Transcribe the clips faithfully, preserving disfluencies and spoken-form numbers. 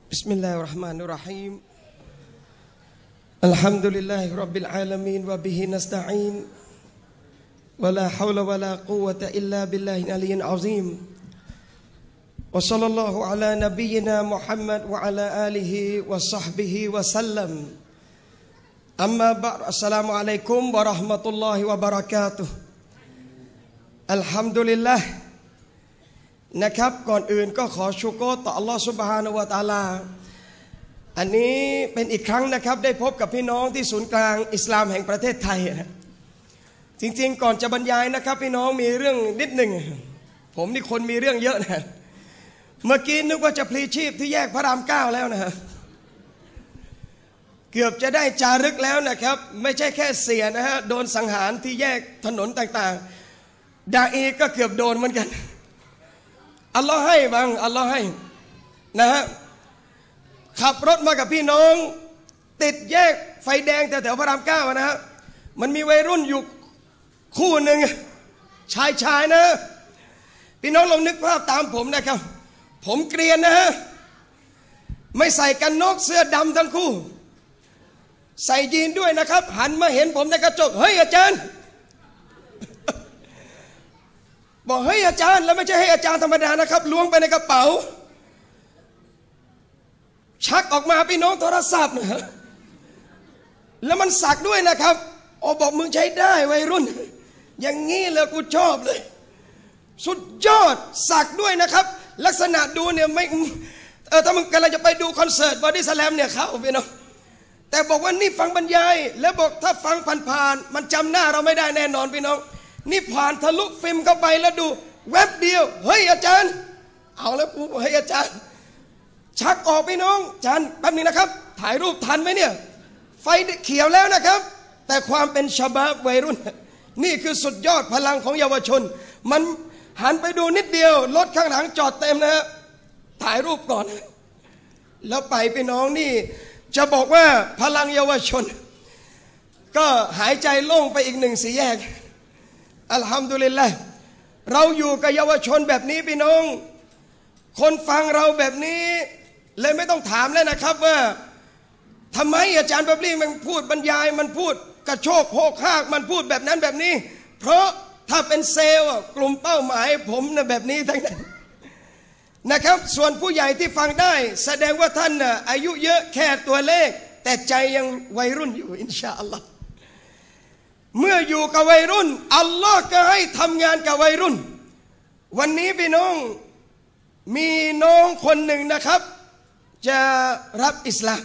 بسم الله الرحمن الرحيم الحمد لله رب العالمين وبه نستعين ولا حول ولا قوة إلا بالله العلي العظيم وصلى الله على نبينا محمد وعلى آله وصحبه وسلم أما بعد السلام عليكم ورحمة الله وبركاته الحمد للهนะครับก่อนอื่นก็ขอชูโกรต่ออัลลอฮฺซุบฮานะฮูวะตะอาลาอันนี้เป็นอีกครั้งนะครับได้พบกับพี่น้องที่ศูนย์กลางอิสลามแห่งประเทศไทยนะจริงๆก่อนจะบรรยายนะครับพี่น้องมีเรื่องนิดหนึ่งผมนี่คนมีเรื่องเยอะนะเมื่อกี้นึกว่าจะพลีชีพที่แยกพระรามเก้าแล้วนะเกือบจะได้จารึกแล้วนะครับไม่ใช่แค่เสียนะฮะโดนสังหารที่แยกถนนต่างๆดาอีก็เกือบโดนเหมือนกันอัลลอฮ์ให้บ้างอัลลอฮ์ให้นะฮะขับรถมากับพี่น้องติดแยกไฟแดงแถวๆพระรามเก้านะฮะมันมีวัยรุ่นอยู่คู่หนึ่งชายชายนะพี่น้องลองนึกภาพตามผมนะครับผมเกรียนนะฮะไม่ใส่กันน็อกเสื้อดำทั้งคู่ใส่ยีนด้วยนะครับหันมาเห็นผมในกระจกเฮ้ยอาจารย์บอกเฮ้ยอาจารย์แล้วไม่ใช่ให้อาจารย์ธรรมดานะครับล้วงไปในกระเป๋าชักออกมาพี่น้องโทรศัพท์นะแล้วมันสักด้วยนะครับโอ้บอกมึงใช้ได้วัยรุ่นอย่างงี้เลยกูชอบเลยสุดยอดสักด้วยนะครับลักษณะดูเนี่ยไม่เออถ้ามึงกำลังจะไปดูคอนเสิร์ตบอดี้สแลมเนี่ยเข้าพี่น้องแต่บอกว่านี่ฟังบรรยายแล้วบอกถ้าฟังผ่านๆมันจำหน้าเราไม่ได้แน่นอนพี่น้องนี่ผ่านทะลุฟิล์มเข้าไปแล้วดูแวบเดียวเฮ้ยอาจารย์เอาแล้วกูเฮ้ยอาจารย์ชักออกพี่น้องอาจารย์แป๊บนึงนะครับถ่ายรูปทันไหมเนี่ยไฟเขียวแล้วนะครับแต่ความเป็นชะบาบวัยรุ่นนี่คือสุดยอดพลังของเยาวชนมันหันไปดูนิดเดียวรถข้างหลังจอดเต็มนะฮะถ่ายรูปก่อนแล้วไปพี่น้องนี่จะบอกว่าพลังเยาวชนก็หายใจโล่งไปอีกหนึ่งสี่แยกอัลฮัมดุลิลละห์เราอยู่กับเยาวชนแบบนี้พี่น้องคนฟังเราแบบนี้เลยไม่ต้องถามแล้วนะครับว่าทำไมอาจารย์บับลี่มันพูดบรรยายมันพูดกระโชกโหกหากมันพูดแบบนั้นแบบนี้เพราะถ้าเป็นเซลล์กลุ่มเป้าหมายผมนะแบบนี้ทั้งนั้นนะครับส่วนผู้ใหญ่ที่ฟังได้แสดงว่าท่านนะอายุเยอะแค่ตัวเลขแต่ใจยังวัยรุ่นอยู่อินชาอัลลอฮ์เมื่ออยู่กับวัยรุ่นอัลลอฮ์ก็ให้ทำงานกับวัยรุ่นวันนี้พี่น้องมีน้องคนหนึ่งนะครับจะรับอิสลาม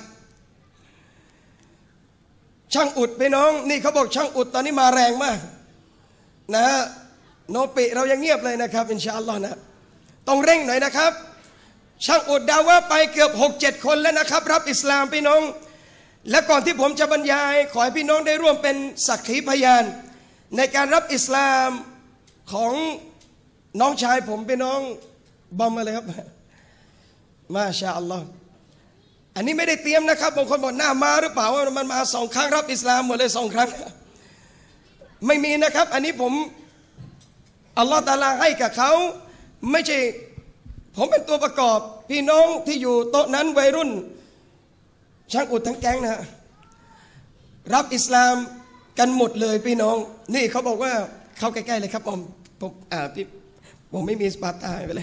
ช่างอุดพี่น้องนี่เขาบอกช่างอุดตอนนี้มาแรงมากนะฮะโนปิเรายังเงียบเลยนะครับอินชาอัลลอฮ์นะต้องเร่งหน่อยนะครับช่างอุดดาว่าไปเกือบหกเจ็ดคนแล้วนะครับรับอิสลามพี่น้องและก่อนที่ผมจะบรรยายขอให้พี่น้องได้ร่วมเป็นสักขีพยานในการรับอิสลามของน้องชายผมพี่น้องบอมมาเลยครับมาชาอัลลอฮ์อันนี้ไม่ได้เตรียมนะครับบางคนบอกหน้ามาหรือเปล่าว่ามันมาสองครั้งรับอิสลามหมดเลยสองครั้งไม่มีนะครับอันนี้ผมอัลลอฮ์ตะอาลาให้กับเขาไม่ใช่ผมเป็นตัวประกอบพี่น้องที่อยู่โต๊ะนั้นวัยรุ่นช่างอุดทั้งแก๊งนะรับอิสลามกันหมดเลยพี่น้องนี่เขาบอกว่าเข้าใกล้ๆเลยครับผมผมอ่าพี่ผมไม่มีสปาร์ตาไปเลย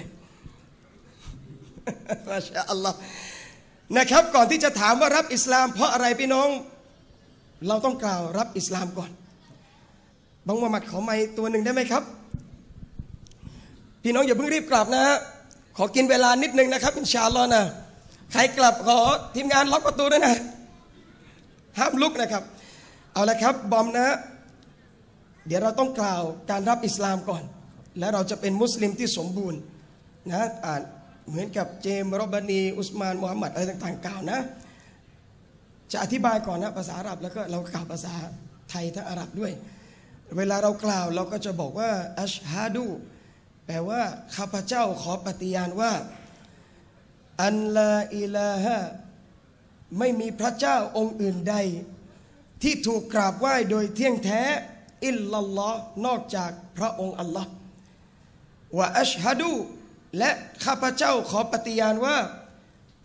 มาชาอัลลอฮ์นะครับก่อนที่จะถามว่ารับอิสลามเพราะอะไรพี่น้องเราต้องกล่าวรับอิสลามก่อนบังมุฮัมมัดขอไมค์ตัวหนึ่งได้ไหมครับพี่น้องอย่าเพิ่งรีบกลับนะฮะขอกินเวลานิดนึงนะครับอินชาอัลลอฮ์นะใครกลับขอทีมงานล็อกประตูด้วยนะห้ามลุกนะครับเอาละครับบอมนะเดี๋ยวเราต้องกล่าวการรับอิสลามก่อนแล้วเราจะเป็นมุสลิมที่สมบูรณ์นะอ่านเหมือนกับเจมส์โรบานีอุสมานมูฮัมหมัดอะไรต่างๆกล่าวนะจะอธิบายก่อนนะภาษาอาหรับแล้วก็เรากล่าวภาษาไทยทั้งอาหรับด้วยเวลาเรากล่าวเราก็จะบอกว่าอัชฮะดูแปลว่าข้าพเจ้าขอปฏิญาณว่าอันลาอิลาฮะไม่มีพระเจ้าองค์อื่นใดที่ถูกกราบไหว้โดยเที่ยงแท้อิลลัลลอฮ์นอกจากพระองค์อัลลอฮ์วะอัชฮะดูและข้าพเจ้าขอปฏิญาณว่า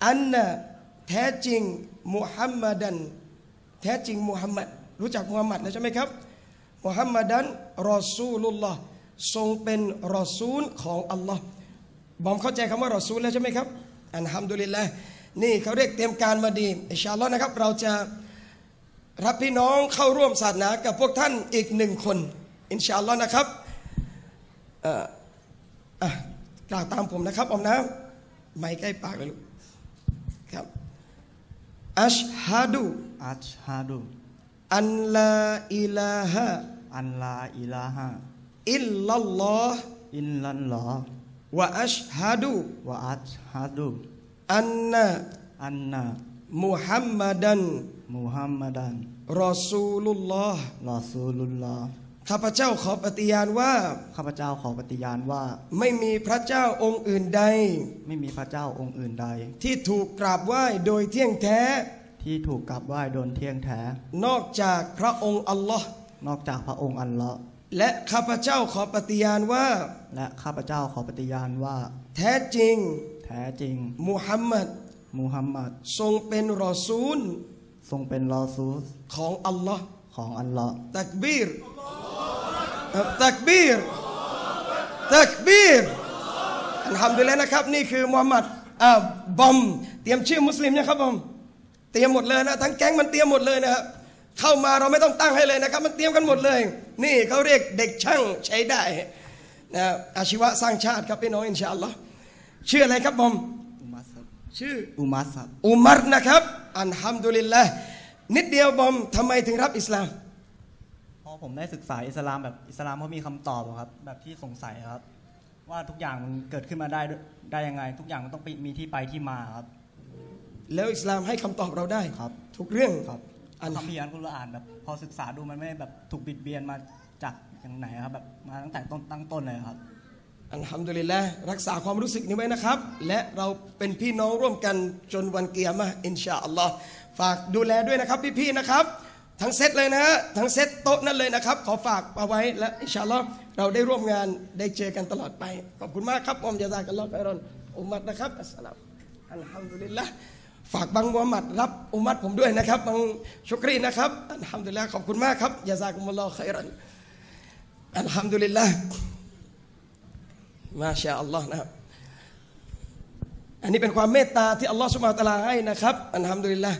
อันนะแท้จริงมุฮัมมัดันแท้จริงมุฮัมมัดรู้จักมุฮัมมัดแล้วใช่ไหมครับมุฮัมมัดันรอซูลุลลอฮ์ทรงเป็นรอซูลของอัลลอฮ์บอมเข้าใจคำว่ารอซูลแล้วใช่ไหมครับอัลฮัมดุลิลละห์นี่เขาเรียกเตรียมการมาดีอินชาอัลลอฮ์นะครับเราจะรับพี่น้องเข้าร่วมศาสนากับพวกท่านอีกหนึ่งคนอินชาอัลลอฮ์นะครับเอ่ออ่ะกล่าวตามผมนะครับอมนะไม่ใกล้ปากเลยลูกครับอัชฮะดูอัชฮะดูอันลาอิลาฮะอันลาอิลาฮะอิลลัลลอฮ์อิลลัลลอฮ์วะอัชฮะดูวะอัชฮะดูอันนะอันนะมุฮัมมัดันมุฮัมมัดันรอซูลุลลอฮ์รอซูลุลลอฮ์ข้าพเจ้าขอปฏิญาณว่าข้าพเจ้าขอปฏิญาณว่าไม่มีพระเจ้าองค์อื่นใดไม่มีพระเจ้าองค์อื่นใดที่ถูกกราบไหว้โดยเที่ยงแท้ที่ถูกกราบไหว้โดยเที่ยงแท้นอกจากพระองค์อัลลอฮ์นอกจากพระองค์อัลลอฮ์และข้าพเจ้าขอปฏิญาณว่าและข้าพเจ้าขอปฏิญาณว่าแท้จริงแท้จริงมุฮัมมัดมุฮัมมัดทรงเป็นรอซูลทรงเป็นรอซูลของอัลลอฮ์ของอัลลอฮ์ตักบีรตักบีรตักบีรอัลฮัมดุลิลละห์นะครับนี่คือมุฮัมมัดอ่าบอมเตรียมชื่อมุสลิมนะครับบอมเตรียมหมดเลยนะทั้งแก๊งมันเตรียมหมดเลยนะครับเข้ามาเราไม่ต้องตั้งให้เลยนะครับมันเตรียมกันหมดเลยนี่เขาเรียกเด็กช่างใช้ได้นะอาชีวะสร้างชาติครับพี่น้องอินชาอัลลอฮ์ชื่ออะไรครับบอมอุมัสครับชื่ออุมัสครับอุมัรนะครับอัลฮัมดุลิลละห์นิดเดียวบอมทำไมถึงรับอิสลามพอผมได้ศึกษาอิสลามแบบอิสลามเขามีคำตอบครับแบบที่สงสัยครับว่าทุกอย่างมันเกิดขึ้นมาได้ได้ยังไงทุกอย่างมันต้องมีที่ไปที่มาครับแล้วอิสลามให้คำตอบเราได้ครับทุกเรื่องครับคัมภีร์อัลกุรอานแบบพอศึกษาดูมันไม่ได้แบบถูกบิดเบียนมาจากอย่างไหนครับแบบมาตั้งแต่ต้นตั้งต้นเลยครับอัลฮัมดุลิลละห์รักษาความรู้สึกนี้ไว้นะครับและเราเป็นพี่น้องร่วมกันจนวันเกียรมะห์อินชาอัลลอฮ์ฝากดูแลด้วยนะครับพี่ๆนะครับทั้งเซตเลยนะฮะทั้งเซตโต๊ะนั่นเลยนะครับขอฝากเอาไว้และอินชาอัลลอฮ์เราได้ร่วมงานได้เจอกันตลอดไปขอบคุณมากครับอัมยาซากัลลอฮ์ไครอนอุมัดนะครับอัสสลามอัลฮัมดุลิลละห์ฝากบังมุฮัมมัดรับอุมัดผมด้วยนะครับบังชุกรีนะครับอัลฮัมดุลิลละห์ขอบคุณมากครับยาซากุมุลลอฮ์ไครอนอัลฮัมดุลิลละห์มาชาอัลลอฮ์นะครับอันนี้เป็นความเมตตาที่อัลลอฮ์ซุบฮานะฮูวะตะอาลาให้นะครับอัลฮัมดุลิลละห์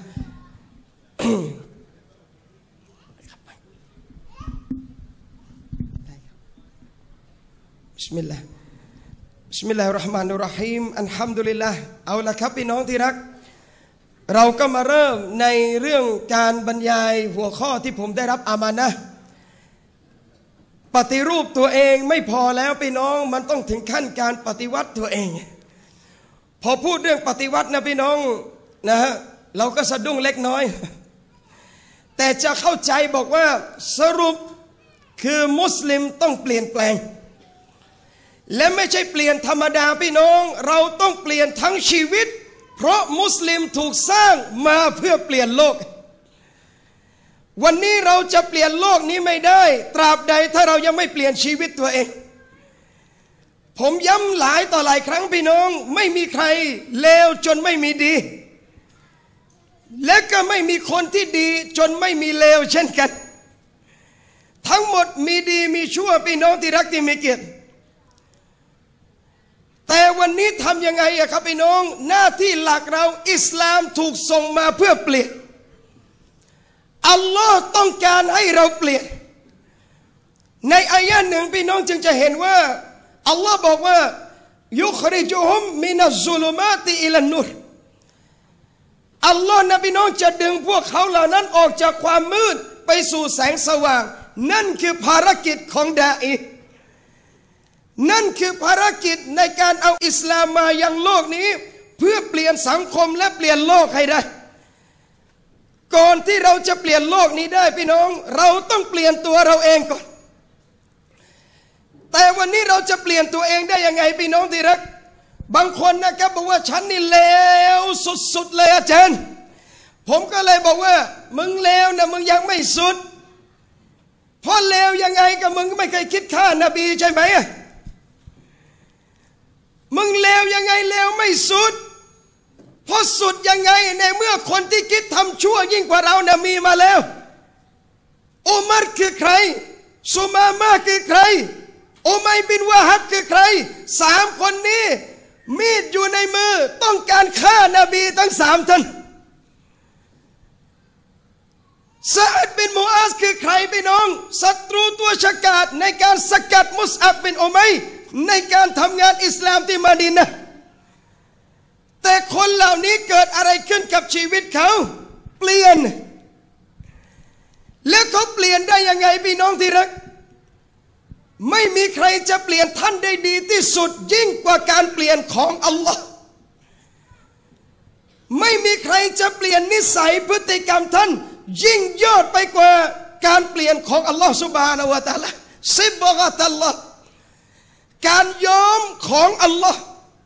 บิสมิลลาห์บิสมิลลาฮิรเราะห์มานิรเราะฮีมอัลฮัมดุลิลลาห์เอาละครับพี่น้องที่รักเราก็มาเริ่มในเรื่องการบรรยายหัวข้อที่ผมได้รับอามานะห์ปฏิรูปตัวเองไม่พอแล้วพี่น้องมันต้องถึงขั้นการปฏิวัติตัวเองพอพูดเรื่องปฏิวัตินะพี่น้องนะฮะเราก็สะดุ้งเล็กน้อยแต่จะเข้าใจบอกว่าสรุปคือมุสลิมต้องเปลี่ยนแปลงและไม่ใช่เปลี่ยนธรรมดาพี่น้องเราต้องเปลี่ยนทั้งชีวิตเพราะมุสลิมถูกสร้างมาเพื่อเปลี่ยนโลกวันนี้เราจะเปลี่ยนโลกนี้ไม่ได้ตราบใดถ้าเรายังไม่เปลี่ยนชีวิตตัวเองผมย้ำหลายต่อหลายครั้งพี่น้องไม่มีใครเลวจนไม่มีดีและก็ไม่มีคนที่ดีจนไม่มีเลวเช่นกันทั้งหมดมีดีมีชั่วพี่น้องที่รักที่มีเกียรติแต่วันนี้ทำยังไงอะครับพี่น้องหน้าที่หลักเราอิสลามถูกส่งมาเพื่อเปลี่ยนอัลลอฮ์ต้องการให้เราเปลี่ยนในอายะห์หนึ่งพี่น้องจึงจะเห็นว่าอัลลอฮ์บอกว่ายุคริจุฮุมมินัซซุลุมาติอิลันนูรอัลลอฮ์นะพี่น้องจะดึงพวกเขาเหล่านั้นออกจากความมืดไปสู่แสงสว่างนั่นคือภารกิจของดาอีนั่นคือภารกิจในการเอาอิสลามมายังโลกนี้เพื่อเปลี่ยนสังคมและเปลี่ยนโลกให้ได้ก่อนที่เราจะเปลี่ยนโลกนี้ได้พี่น้องเราต้องเปลี่ยนตัวเราเองก่อนแต่วันนี้เราจะเปลี่ยนตัวเองได้ยังไงพี่น้องที่รักบางคนนะครับบอกว่าฉันนี่เลวสุดๆเลยอาจารย์ผมก็เลยบอกว่ามึงเลวนะมึงยังไม่สุดเพราะเลวยังไงกับมึงไม่เคยคิดฆ่านบีใช่ไหมมึงเลวยังไงเลวไม่สุดเพราะสุดยังไงในเมื่อคนที่คิดทำชั่วยิ่งกว่าเราเนี่ยมีมาแล้วอุมัรคือใครซุมามาคือใครอุมัยบินวะฮับคือใครสามคนนี้มีดอยู่ในมือต้องการฆ่านบีทั้งสามท่านซะอัดบินมูอาซคือใครพี่น้องศัตรูตัวฉกาจในการสกัดมุสอับบินอุมัยในการทำงานอิสลามที่มะดีนะห์แต่คนเหล่านี้เกิดอะไรขึ้นกับชีวิตเขาเปลี่ยนแล้วเขาเปลี่ยนได้ยังไงพี่น้องที่รักไม่มีใครจะเปลี่ยนท่านได้ดีที่สุดยิ่งกว่าการเปลี่ยนของอัลลอฮ์ไม่มีใครจะเปลี่ยนนิสัยพฤติกรรมท่านยิ่งยอดไปกว่าการเปลี่ยนของอัลลอฮ์ซุบฮานะฮูวะตะอาลาซิบกะตัลลอฮ์การยอมของอัลลอฮ์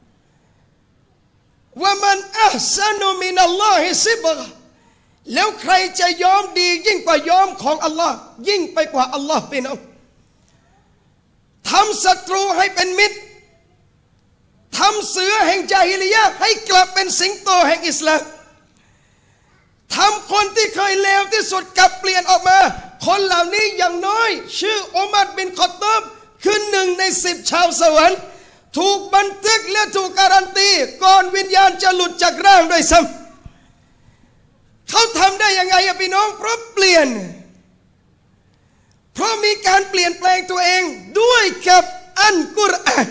ว่ามันอัพซานุมินัลลอฮิซิบกะแล้วใครจะยอมดียิ่งกว่ายอมของอัลลอฮ์ยิ่งไปกว่าอัลลอฮ์พี่น้องทำศัตรูให้เป็นมิตรทำเสือแห่งญาฮิลิยะห์ให้กลับเป็นสิงโตแห่งอิสลามทำคนที่เคยเลวที่สุดกลับเปลี่ยนออกมาคนเหล่านี้อย่างน้อยชื่ออุมัรบินคอฏฏอบคือหนึ่งในสิบชาวสวรรค์ถูกบันทึกและถูกการันตีก่อนวิญญาณจะหลุดจากร่างด้วยซ้ำเขาทำได้ยังไงอะพี่น้องเพราะเปลี่ยนเพราะมีการเปลี่ยนแปลงตัวเองด้วยกับอัลกุรอาน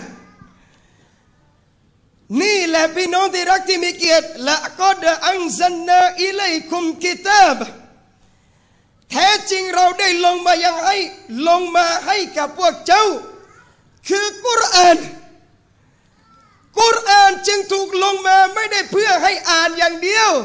นี่แหละพี่น้องที่รักที่มีเกียรติละก็ดอันซันนาอิลัยคุมกิตาบแท้จริงเราได้ลงมายังให้ลงมาให้กับพวกเจ้าคือกุรอานกุรอานจึงถูกลงมาไม่ได้เพื่อให้อ่านอย่างเดียว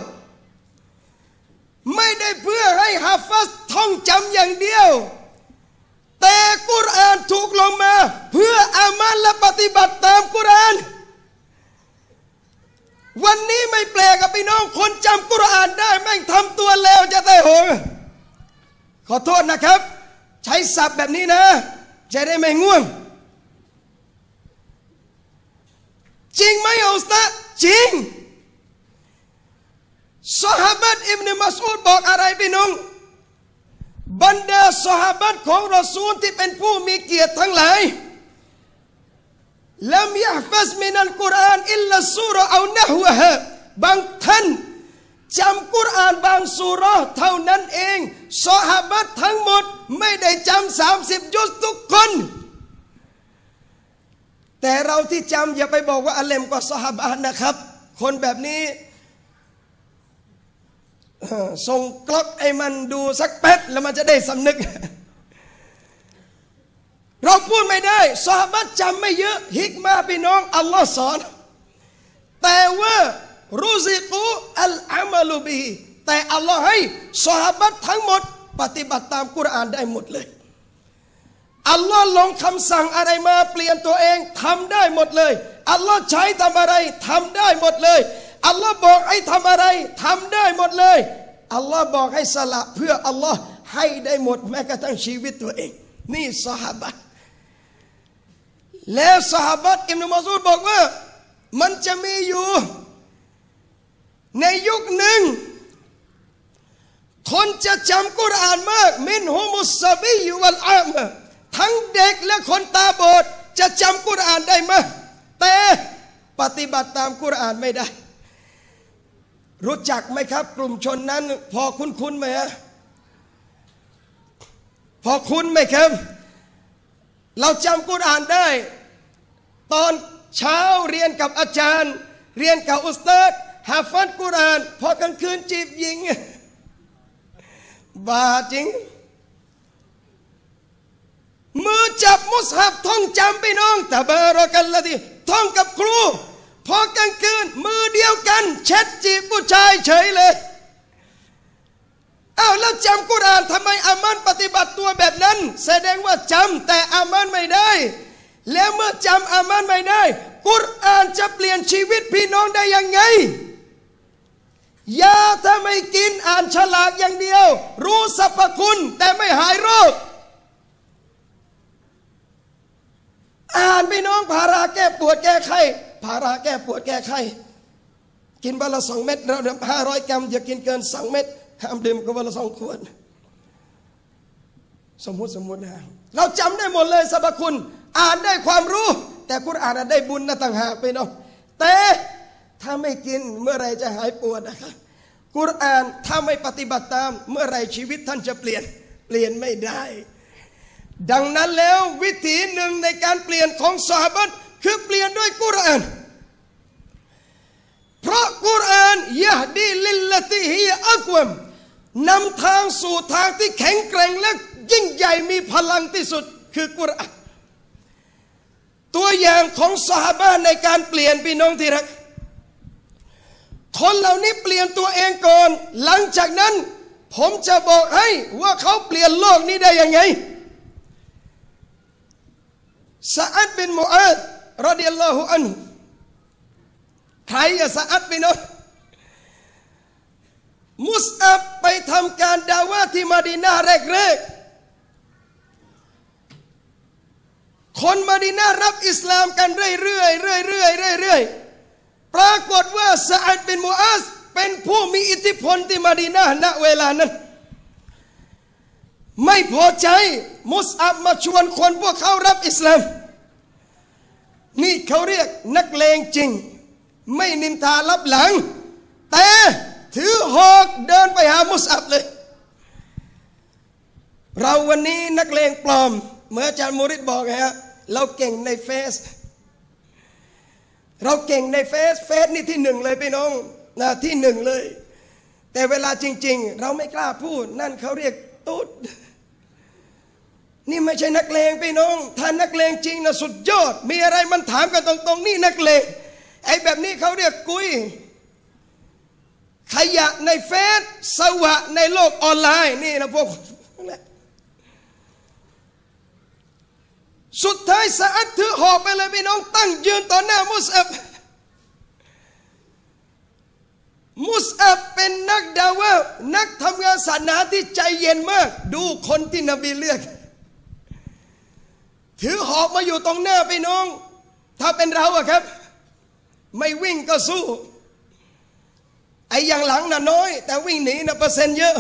ไม่ได้เพื่อให้ฮาฟัซท่องจำอย่างเดียวแต่กุรอานถูกลงมาเพื่ออามัลและปฏิบัติตามกุรอานวันนี้ไม่แปลกกับพี่น้องคนจำกุรอานได้แม่งทำตัวเลวจะได้โหงขอโทษนะครับใช้ศัพท์แบบนี้นะจะได้ไม่ง่วงจริงไหมอุสตาจริงซอฮาบะห์อิบนุมัสอูดบอกอะไรพี่น้องบรรดาซอฮาบะห์ของรอซูลที่เป็นผู้มีเกียรติทั้งหลายลัมยะฮฟัซมินัลกุรอานอิลลัสซูเราะเอานะฮวะฮะบางท่านจำกุรอานบางซูเราะห์เท่านั้นเองซอฮาบะห์ทั้งหมดไม่ได้จำสามสิบยุซทุกคนแต่เราที่จำอย่าไปบอกว่าอัลเลมกว่าซอฮาบะห์นะครับคนแบบนี้ส่งกล็อกไอ้มันดูสักแป๊บแล้วมันจะได้สำนึกเราพูดไม่ได้ซอฮาบะห์จำไม่เยอะฮิกมาพี่น้องอัลลอฮ์สอนแต่ว่ารุซิกุอัลอามัลุบิแต่อัลลอฮ์ให้ซอฮาบะห์ทั้งหมดปฏิบัติตามกุรอานได้หมดเลยอัลลอฮ์ลงคำสั่งอะไรมาเปลี่ยนตัวเองทำได้หมดเลยอัลลอฮ์ใช้ทำอะไรทำได้หมดเลยอัลลอฮ์บอกให้ทำอะไรทำได้หมดเลยอัลลอฮ์บอกให้สละเพื่ออัลลอฮ์ให้ได้หมดแม้กระทั่งชีวิตตัวเองนี่ซอฮาบะห์แล้วซอฮาบะห์อิบนุมัสอูดบอกว่ามันจะมีอยู่ในยุคหนึ่งคนจะจำกุรอานมากมินฮุมุสซะบียวัลอามะทั้งเด็กและคนตาบอดจะจำกุรอานได้มากแต่ปฏิบัติตามกุรอานไม่ได้รู้จักไหมครับกลุ่มชนนั้นพอคุ้นๆไหมฮะพอคุ้นไหมครับเราจำกุรอานได้ตอนเช้าเรียนกับอาจารย์เรียนกับอุสตาดฮาฟัซกุรอานพอกลางคืนจีบหญิงบ้าจริงมือจับมุสฮับท่องจำพี่น้องตะบารอกัลลดีท่องกับครูพอกลางคืนมือเดียวกันแชทจีบผู้ชายเฉยเลยอ้าวแล้วจำกุรอานทำไมอามันปฏิบัติตัวแบบนั้นแสดงว่าจำแต่อามันไม่ได้แล้วเมื่อจำอามันไม่ได้กุรอานจะเปลี่ยนชีวิตพี่น้องได้ยังไงยาถ้าไม่กินอ่านฉลากอย่างเดียวรู้สรรพคุณแต่ไม่หายโรคอ่านพี่น้องพาราแก้ปวดแก้ไข้พาราแก้ปวดแก้ไข้กินวันละสองเม็ดเราห้าร้อยกรัมอย่ากินเกินสองเม็ดห้ามดื่มก็วันละสองขวดสมมุติสมมุตินะเราจำได้หมดเลยสรรพคุณอ่านได้ความรู้แต่กุรอานได้บุญนะต่างหากไปเนาะแต่ถ้าไม่กินเมื่อไรจะหายปวดนะครับกุรอานถ้าไม่ปฏิบัติตามเมื่อไรชีวิตท่านจะเปลี่ยนเปลี่ยนไม่ได้ดังนั้นแล้ววิธีหนึ่งในการเปลี่ยนของซอฮาบะห์คือเปลี่ยนด้วยกุรอานเพราะกุรอานยะฮดีลิลลติฮิอักวัมนำทางสู่ทางที่แข็งแกร่งและยิ่งใหญ่มีพลังที่สุดคือกุรอานตัวอย่างของซอฮาบะห์ในการเปลี่ยนพี่น้องที่รักคนเหล่านี้เปลี่ยนตัวเองก่อนหลังจากนั้นผมจะบอกให้ว่าเขาเปลี่ยนโลกนี้ได้ยังไงซะอัดบินมุอาซรอฎิยัลลอฮุอันฮุใครอะซะอัดบินมุอาซมุสอับไปทำการดาวะที่มะดีนะห์แรกๆคนมะดีนะห์รับอิสลามกันเรื่อยๆเรื่อยๆเรื่อยๆปรากฏว่าซะอัดบินมุอาซเป็นผู้มีอิทธิพลที่มะดีนะห์ณเวลานั้นไม่พอใจมุสอับมาชวนคนพวกเขารับอิสลามนี่เขาเรียกนักเลงจริงไม่นินทาลับหลังแต่ถือหอกเดินไปหามุสอับเลยเราวันนี้นักเลงปลอมเมื่ออาจารย์มูริดบอกไงฮะเราเก่งในเฟซเราเก่งในเฟซเฟซนี่ที่หนึ่งเลยพี่น้องนะที่หนึ่งเลยแต่เวลาจริงๆเราไม่กล้าพูดนั่นเขาเรียกตุ๊ดนี่ไม่ใช่นักเลงพี่น้องถ้านักเลงจริงนะสุดยอดมีอะไรมันถามกันตรงๆนี่นักเลงไอ้แบบนี้เขาเรียกกุยขยะในเฟซสวะในโลกออนไลน์นี่นะพวกสุดท้ายซะอัดถือหอกไปเลยพี่น้องตั้งยืนต่อหน้ามุสอับมุสอับเป็นนักดาวะนักทำงานศาสนาที่ใจเย็นมากดูคนที่นบีเลือกถือหอกมาอยู่ตรงหน้าพี่น้องถ้าเป็นเราอะครับไม่วิ่งก็สู้ไอ้อย่างหลังน่ะน้อยแต่วิ่งหนีน่ะเปอร์เซ็นต์เยอะ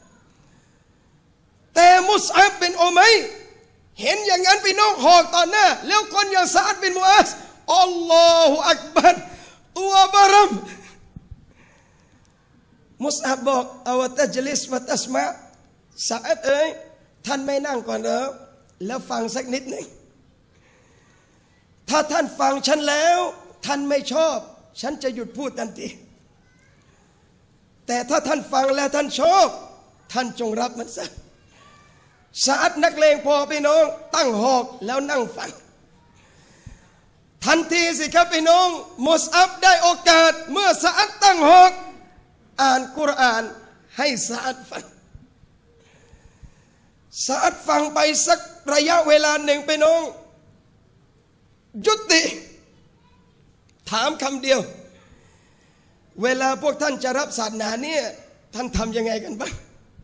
แต่มุสอับเป็นโอไมเห็นอย่างนั้นพี่น้องหอกต่อหน้าแล้วคนอย่างซะอัดบินมุอาซอัลลอฮุอักบัรตัวบารมมุสอับบอกอาวะตัจลิสวะตัสมะซะอัดเอ้ยท่านไม่นั่งก่อนเหรอแล้วฟังสักนิดหนึ่งถ้าท่านฟังฉันแล้วท่านไม่ชอบฉันจะหยุดพูดทันทีแต่ถ้าท่านฟังแล้วท่านชอบท่านจงรับมันซะซะอัดนักเลงพอพี่น้องตั้งหอกแล้วนั่งฟังทันทีสิครับพี่น้องมุสอับได้โอกาสเมื่อซะอัดตั้งหอกอ่านกุรอานให้ซะอัดฟังซะอัดฟังไปสักระยะเวลาหนึ่งพี่น้องยุติถามคำเดียวเวลาพวกท่านจะรับศาสนาเนี่ยท่านทำยังไงกันบ้าง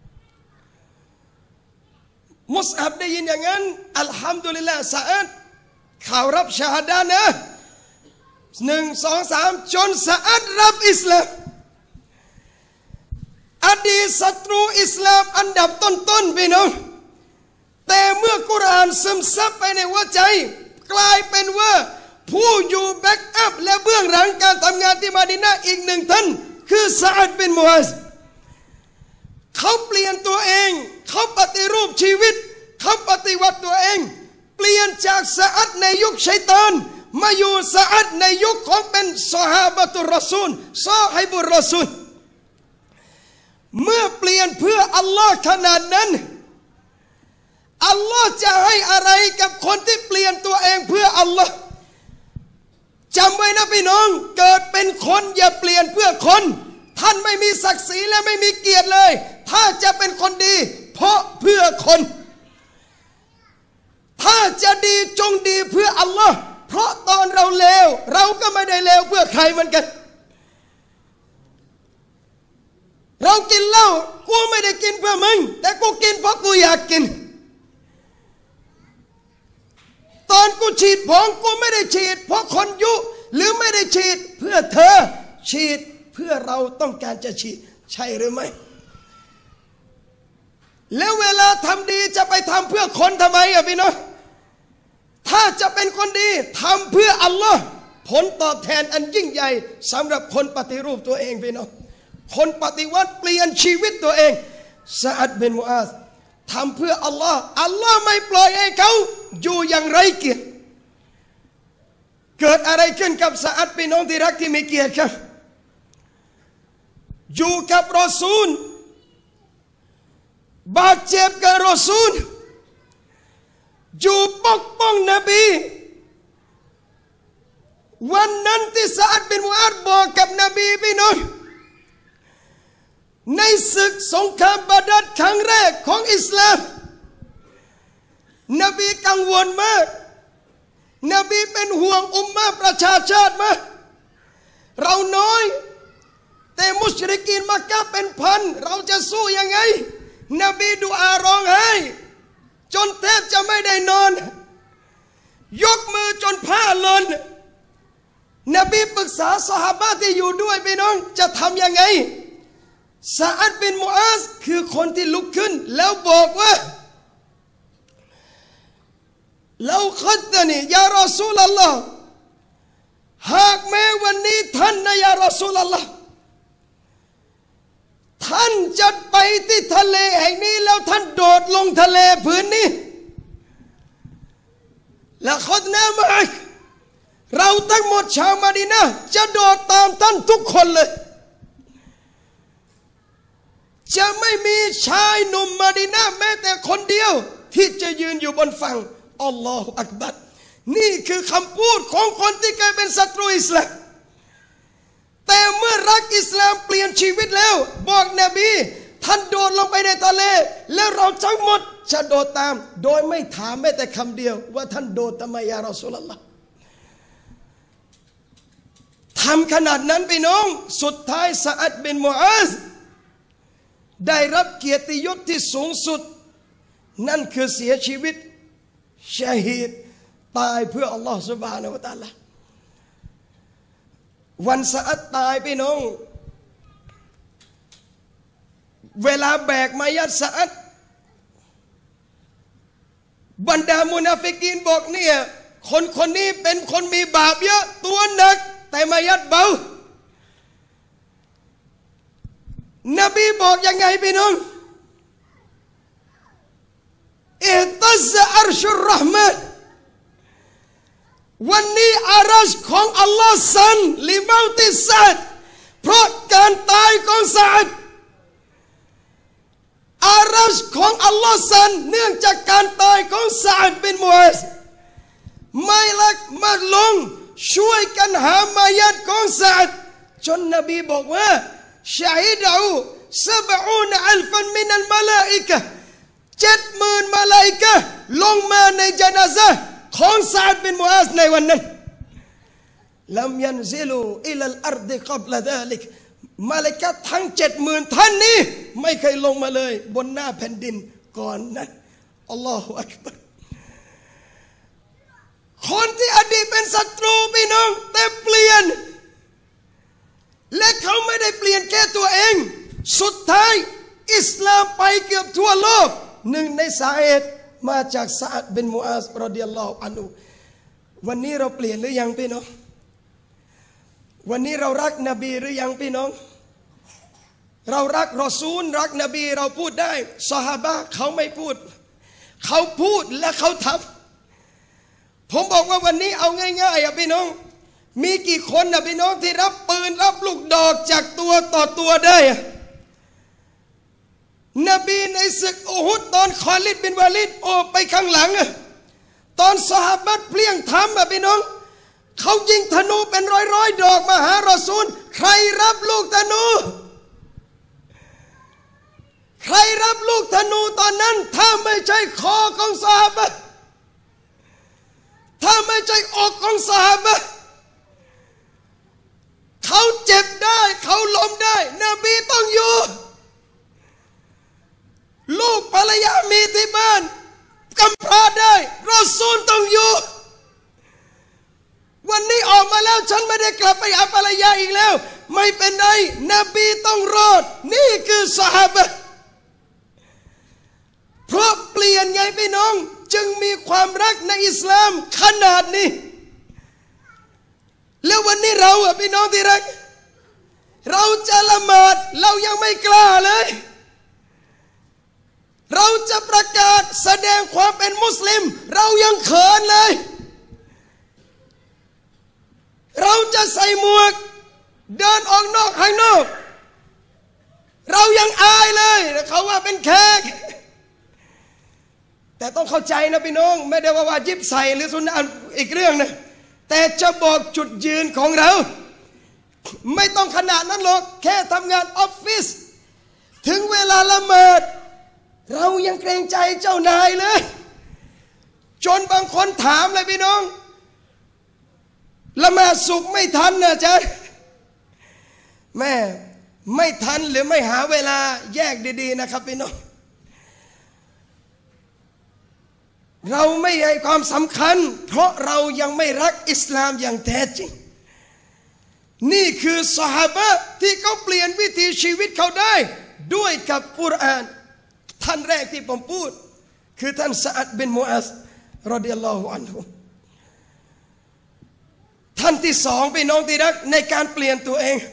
มุสอับได้ยินอย่างนั้นอัลฮัมดุลิลลาห์ซะอัดข่าวรับชาฮาดะห์นะหนึ่งสองสามจนซะอัดรับอิสลามอดีตศัตรูอิสลามอันดับต้นๆพี่น้องแต่เมื่อกุรอานซึมซับไปในหัวใจกลายเป็นว่าผู้อยู่แบ็กอัพและเบื้องหลังการทำงานที่มะดีนะห์อีกหนึ่งท่านคือซะอัดบินมุอาซเขาเปลี่ยนตัวเองเขาปฏิรูปชีวิตเขาปฏิวัติตัวเองเปลี่ยนจากซะอัดในยุคชัยฏอนมาอยู่ซะอัดในยุคของเป็นซอฮาบะตุรรอซูลซอฮิบุรรอซูลเมื่อเปลี่ยนเพื่ออัลลอฮ์ขนาดนั้นอัลลอฮ์จะให้อะไรกับคนที่เปลี่ยนตัวเองเพื่ออัลลอฮ์จำไว้นะพี่น้องเกิดเป็นคนอย่าเปลี่ยนเพื่อคนท่านไม่มีศักดิ์ศรีและไม่มีเกียรติเลยถ้าจะเป็นคนดีเพราะเพื่อคนถ้าจะดีจงดีเพื่ออัลลอฮ์เพราะตอนเราเลวเราก็ไม่ได้เลวเพื่อใครเหมือนกันเรากินเหล้ากูไม่ได้กินเพื่อมึงแต่กูกินเพราะกูอยากกินตอนกูฉีดผงกูไม่ได้ฉีดเพราะคนยุหรือไม่ได้ฉีดเพื่อเธอฉีดเพื่อพื่อเราต้องการจะฉีดใช่หรือไม่แล้วเวลาทำดีจะไปทำเพื่อคนทำไมอะพี่น้องถ้าจะเป็นคนดีทำเพื่ออัลลอฮ์ผลตอบแทนอันยิ่งใหญ่สำหรับคนปฏิรูปตัวเองพี่น้องคนปฏิวัติเปลี่ยนชีวิตตัวเองซะอัดบินมุอาซทำเพื่ออัลลอฮ์อัลลอฮ์ไม่ปล่อยให้เขาอยู่อย่างไร้เกียรติเกิดอะไรขึ้นกับซะอัดพี่น้องที่รักที่มีเกียรติครับอยู่กับรอซูลบาดเจ็บกับรอซูลอยู่ปกป้องนบีวันนั้นที่ซะอัดบินมุอาซบอกกับนบีพี่น้องในศึกสงครามบาดัรครั้งแรกของอิสลามนบีกังวลมากนบีเป็นห่วงอุมมะประชาชาติมากเราน้อยแต่มุชริกีนมักกะเป็นพันเราจะสู้ยังไงนบีดุอาร้องไห้จนแทบจะไม่ได้นอนยกมือจนผ้าหล่นนบีปรึกษาซอฮาบะห์ที่อยู่ด้วยพี่น้องจะทำยังไงซะอัดบินมุอาซคือคนที่ลุกขึ้นแล้วบอกว่าเราคัดนียารอซูลัลลอฮ์หากแม้วันนี้ท่านนะยารอซูลัลลอฮ์ท่านจะไปที่ทะเลแห่งนี้แล้วท่านโดดลงทะเลพื้นนี้และคัดนามักเราทั้งหมดชาวมะดีนะห์จะโดดตามท่านทุกคนเลยจะไม่มีชายหนุ่มมะดีนะห์แม้แต่คนเดียวที่จะยืนอยู่บนฝั่งอัลลอฮฺอักบัรนี่คือคำพูดของคนที่เคยเป็นศัตรูอิสลามแต่เมื่อรักอิสลามเปลี่ยนชีวิตแล้วบอกนบีท่านโดดลงไปในทะเลแล้วเราทั้งหมดจะโดดตามโดยไม่ถามแม้แต่คำเดียวว่าท่านโดดทำไมยารอซูลุลลอฮ์ทำขนาดนั้นพี่น้องสุดท้ายซะอัดบินมุอาซได้รับเกียรติยศที่สูงสุดนั่นคือเสียชีวิตชะฮีดตายเพื่ออัลลอฮฺซุบฮานะฮูวะตะอาลาวันซะอัดตายพี่น้องเวลาแบกมายัดซะอัดบรรดามุนาฟิกีนบอกเนี่ยคนคนนี้เป็นคนมีบาปเยอะตัวหนักแต่มายัดเบานบีบอกยังไงพี่น้องอิฮตัซอัรชุรเราะห์มานวันนี้อารัชของอัลลอฮ์สั่นลิเมาติซะดเพราะการตายของซะดอารัชของอัลลอฮ์สั่นเนื่องจากการตายของซะดบินมุอาซไม่ลักมาลงช่วยกันหามายัดของซะดจนนบีบอกว่าชะฮิดอูซะบะอูนอัลฟันมินัลมะลาอิกะฮ์เจ็ดหมื่นมาลาอิกะฮ์ลงมาในญะนาซะฮ์ของซะดบินมุอาซในวันนั้นลัมยันซิลูอิลัลอัรฎิกับละซาลิกมาลาอิกะฮ์ทั้งเจ็ดหมื่นท่านนี้ไม่เคยลงมาเลยบนหน้าแผ่นดินก่อนนั้นอัลลอฮฺอักบัรคนที่อดีตเป็นศัตรูพี่น้องแต่เปลี่ยนและเขาไม่ได้เปลี่ยนแค่ตัวเองสุดท้ายอิสลามไปเกือบทั่วโลกหนึ่งในสาเหตุมาจากซะอัดบินมุอาซรอฎิยัลลอฮุอันฮุวันนี้เราเปลี่ยนหรือยังพี่น้องวันนี้เรารักนบีหรือยังพี่น้องเรารักรอซูลรักนบีเราพูดได้ซอฮาบะห์เขาไม่พูดเขาพูดและเขาทำผมบอกว่าวันนี้เอาง่ายๆอ่ะพี่น้องมีกี่คนนะพี่น้องที่รับปืนรับลูกดอกจากตัวต่อตัวได้นบีในศึกอูฮุดตอนคอลิดบินวาลิดโอไปข้างหลังตอนซอฮาบะห์เพลี่ยงทำอ่ะพี่น้องเขายิงธนูเป็นร้อยๆดอกมาหารอซูลใครรับลูกธนูใครรับลูกธนูตอนนั้นถ้าไม่ใช่คอของซอฮาบะห์ถ้าไม่ใช่อกของซอฮาบะห์เขาเจ็บได้เขาล้มได้นบีต้องอยู่ลูกภรรยามีที่บ้านกำพร้าได้รอซูลต้องอยู่วันนี้ออกมาแล้วฉันไม่ได้กลับไปหาภรรยาอีกแล้วไม่เป็นไรนบีต้องรอดนี่คือซอฮาบะห์เพราะเปลี่ยนไงพี่น้องจึงมีความรักในอิสลามขนาดนี้แล้ววันนี้เราอะพี่น้องที่รักเราจะละหมาดเรายังไม่กล้าเลยเราจะประกาศแสดงความเป็นมุสลิมเรายังเขินเลยเราจะใส่หมวกเดินออกนอกข้างนอกเรายังอายเลยเขาว่าเป็นแขกแต่ต้องเข้าใจนะพี่น้องไม่ได้ว่าวาญิบใส่หรือสุนนะอีกเรื่องนะแต่จะบอกจุดยืนของเราไม่ต้องขนาดนั้นหรอกแค่ทำงานออฟฟิศถึงเวลาละหมาดเรายังเกรงใจเจ้านายเลยจนบางคนถามเลยพี่น้องละหมาดสุกไม่ทันนะจ๊ะแม่ไม่ทันหรือไม่หาเวลาแยกดีๆนะครับพี่น้องเราไม่ให้ความสำคัญเพราะเรายังไม่รักอิสลามอย่างแท้จริงนี่คือซอฮาบะห์ที่เขาเปลี่ยนวิถีชีวิตเขาได้ด้วยกับกุรอานท่านแรกที่ผมพูดคือท่านซะอัดบินมุอัซรอฎิยัลลอฮุอันฮุท่านที่สองพี่น้องที่รักในการเปลี่ยนตัวเอง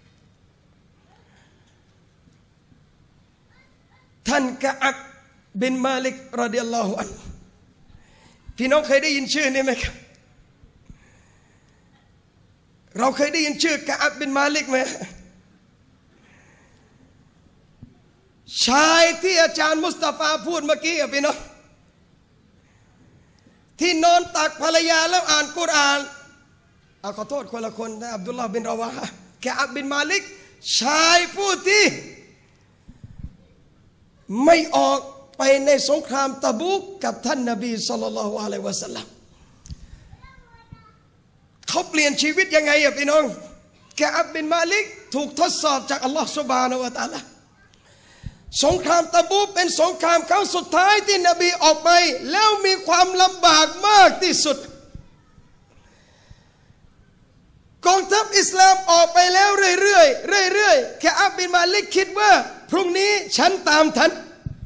ท่านกะอับบินมาลิกรอฎิยัลลอฮุอันฮุพี่น้องเคยได้ยินชื่อนี้ไหมครับเราเคยได้ยินชื่อกะอับบินมาลิกไหมชายที่อาจารย์มุสตาฟาพูดเมื่อกี้อ่ะพี่น้องที่นอนตักภรรยาแล้วอ่านกุรอานเอาขอโทษคนละคนนะอับดุลลาห์บินรอวาฮะกะอับบินมาลิกชายผู้ที่ไม่ออกไปในสงครามตะบูกกับท่านนบีศ็อลลัลลอฮุอะลัยฮิวะซัลลัมเขาเปลี่ยนชีวิตยังไงอ่ะพี่น้องกะอับบินมาลิกถูกทดสอบจากอัลลอฮฺซุบฮานะฮูวะตะอาลาสงครามตะบูกเป็นสงครามครั้งสุดท้ายที่นบีออกไปแล้วมีความลำบากมากที่สุดกองทัพอิสลามออกไปแล้วเรื่อยๆเรื่อยๆกะอับบินมาลิกคิดว่าพรุ่งนี้ฉันตามทัน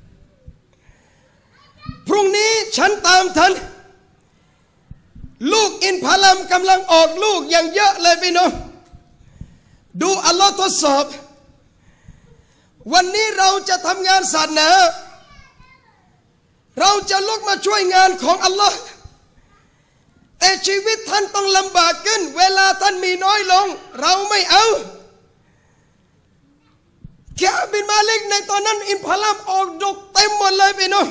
พรุ่งนี้ฉันตามทันลูกอินทผลัมกำลังออกลูกอย่างเยอะเลยพี่น้องดูอัลลอฮ์ทดสอบวันนี้เราจะทำงานศาสนาเราจะลุกมาช่วยงานของอัลลอฮ์แต่ชีวิตท่านต้องลำบากขึ้นเวลาท่านมีน้อยลงเราไม่เอากะอับบินมาลิกในตอนนั้นอินทผลัมออกดกเต็มหมดเลยพี่น้อง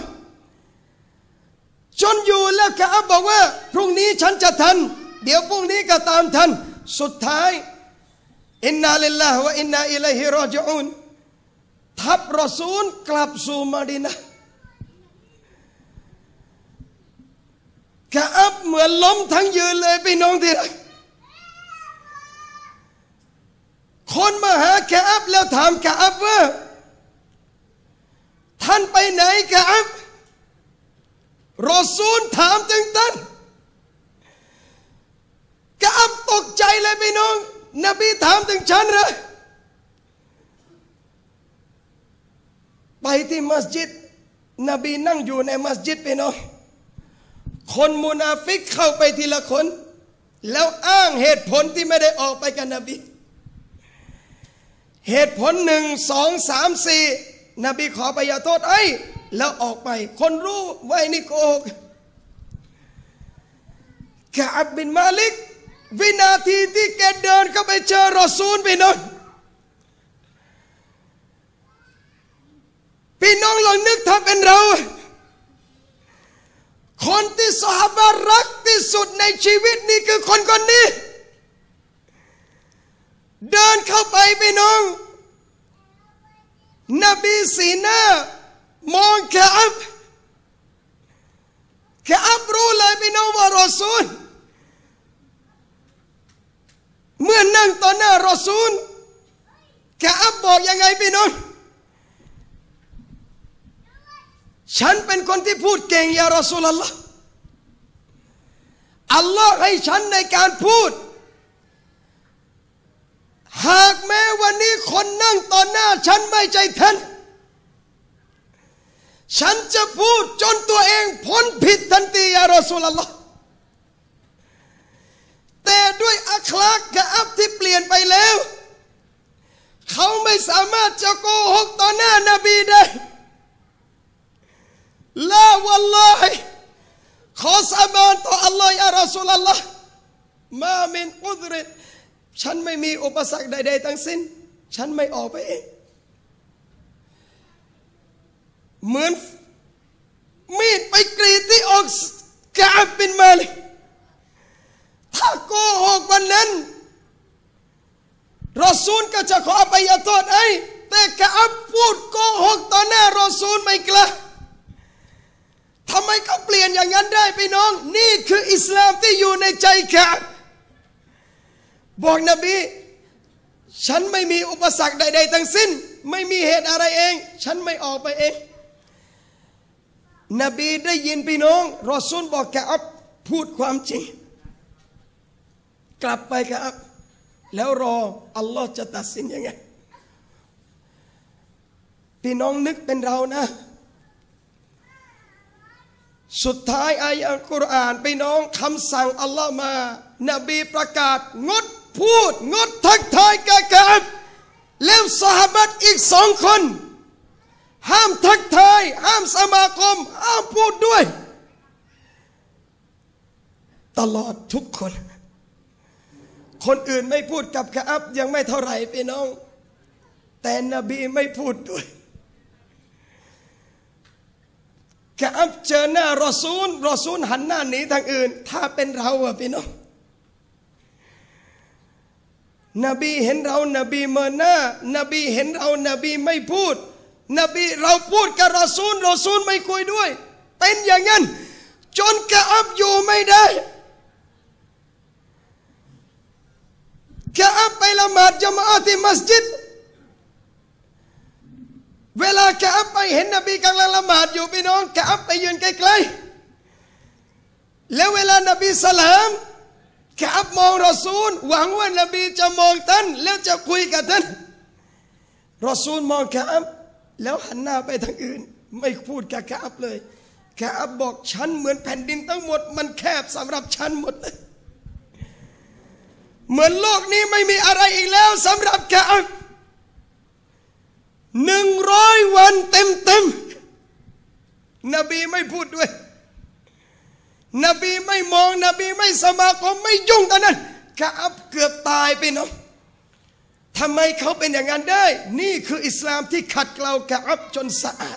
จนอยู่แล้วกะอับบอกว่าพรุ่งนี้ฉันจะทันเดี๋ยวพรุ่งนี้ก็ตามทันสุดท้ายอินนาลิลลาฮิวะอินนาอิลัยฮิรอญิอูนทัพรอซูลกลับสู่มะดีนะห์กะอับเหมือนล้มทั้งยืนเลยพี่น้องที่รักคนมาหากะอับแล้วถามกะอับว่าท่านไปไหนกะอับรอซูลถามถึงท่านกะอับตกใจเลยพี่น้องนบีถามถึงฉันเหรอไปที่มัสยิดนบีนั่งอยู่ในมัสยิดพี่น้องคนมุนาฟิกเข้าไปทีละคนแล้วอ้างเหตุผลที่ไม่ได้ออกไปกับนบีเหตุผลหนึ่งสองสามสี่นบีขอไปอย่าโทษไอ้แล้วออกไปคนรู้ว่านี่โกหกกะอับบินมาลิกวินาทีที่แกเดินเข้าไปเจอรอซูลพี่น้องพี่น้องลองนึกถ้าเป็นเราคนที่ซอฮาบะห์รักที่สุดในชีวิตนี่คือคนคนนี้เดินเข้าไปพี่น้องนบีสีหน้ามองกะอับกะอับรู้เลยพี่น้องว่ารอซูลเมื่อนั่งต่อหน้ารอซูลกะอับบอกยังไงพี่น้องฉันเป็นคนที่พูดเก่งยารอซูลอัลลอฮ์อัลลอฮ์ให้ฉันในการพูดหากแม้วันนี้คนนั่งต่อหน้าฉันไม่ใจท่านฉันจะพูดจนตัวเองพ้นผิดทันทียารอซูลุลลอฮ์แต่ด้วยอัคลากกะอับที่เปลี่ยนไปแล้วเขาไม่สามารถจะโกหกต่อหน้านบีได้ลาวัลลอฮิขอสาบานต่ออัลลอฮ์ยารอซูลุลลอฮ์มามินอุดริฉันไม่มีอุปสรรคใดๆทั้งสิ้นฉันไม่ออกไปเองเหมือนมีดไปกรีดที่อกกะอับบินมาลิกถ้าโกหกวันนั้นรอซูลก็จะขออภัยโทษให้แต่กะอับพูดโกหกต่อหน้ารอซูลไม่กล้าทำไมเขาเปลี่ยนอย่างนั้นได้พี่น้องนี่คืออิสลามที่อยู่ในใจกะอับบอกนบีฉันไม่มีอุปสรรคใดๆทั้งสิ้นไม่มีเหตุอะไรเองฉันไม่ออกไปเองนบีได้ยินพี่น้องรอซูลบอกกะอับพูดความจริงกลับไปกะอับแล้วรออัลลอฮ์จะตัดสินยังไงพี่น้องนึกเป็นเรานะสุดท้ายอายะห์อัลกุรอานพี่น้องคำสั่งอัลลอฮ์มานบีประกาศงดพูดงดทักทายกะกะอับแล้วซอฮาบะห์อีกสองคนห้ามทักทายห้ามสมาคมห้ามพูดด้วยตลอดทุกคนคนอื่นไม่พูดกับกะอับยังไม่เท่าไหร่พี่น้องแต่นบีไม่พูดด้วยกะอับเจอหน้ารอซูลรอซูลหันหน้าหนีทางอื่นถ้าเป็นเราอะพี่น้องนบีเห็นเรานบีเมินหน้านบีเห็นเรานบีไม่พูดนบีเราพูดกับรอซูลรอซูลไม่คุยด้วยเป็นอย่างนั้นจนกะอับอยู่ไม่ได้กะอับไปละหมาดญะมาอะห์ที่มัสยิดเวลากะอับไปเห็นนบีกำลังละหมาดอยู่พี่น้องกะอับไปยืนใกล้ๆแล้วเวลานบีสลามกะอับมองรอซูลหวังว่านบีจะมองท่านแล้วจะคุยกับท่านรอซูลมองกะอับแล้วหันหน้าไปทางอื่นไม่พูดกับกะอับเลยกะอับบอกฉันเหมือนแผ่นดินทั้งหมดมันแคบสำหรับฉันหมดเลยเหมือนโลกนี้ไม่มีอะไรอีกแล้วสำหรับกะอับหนึ่งร้อยวันเต็มเต็มนบีไม่พูดด้วยนบีไม่มองนบีไม่สมาคมไม่ยุ่งตอนนั้นกะอับเกือบตายไปเนาะทำไมเขาเป็นอย่างนั้นได้นี่คืออิสลามที่ขัดเกลากะอับจนสะอาด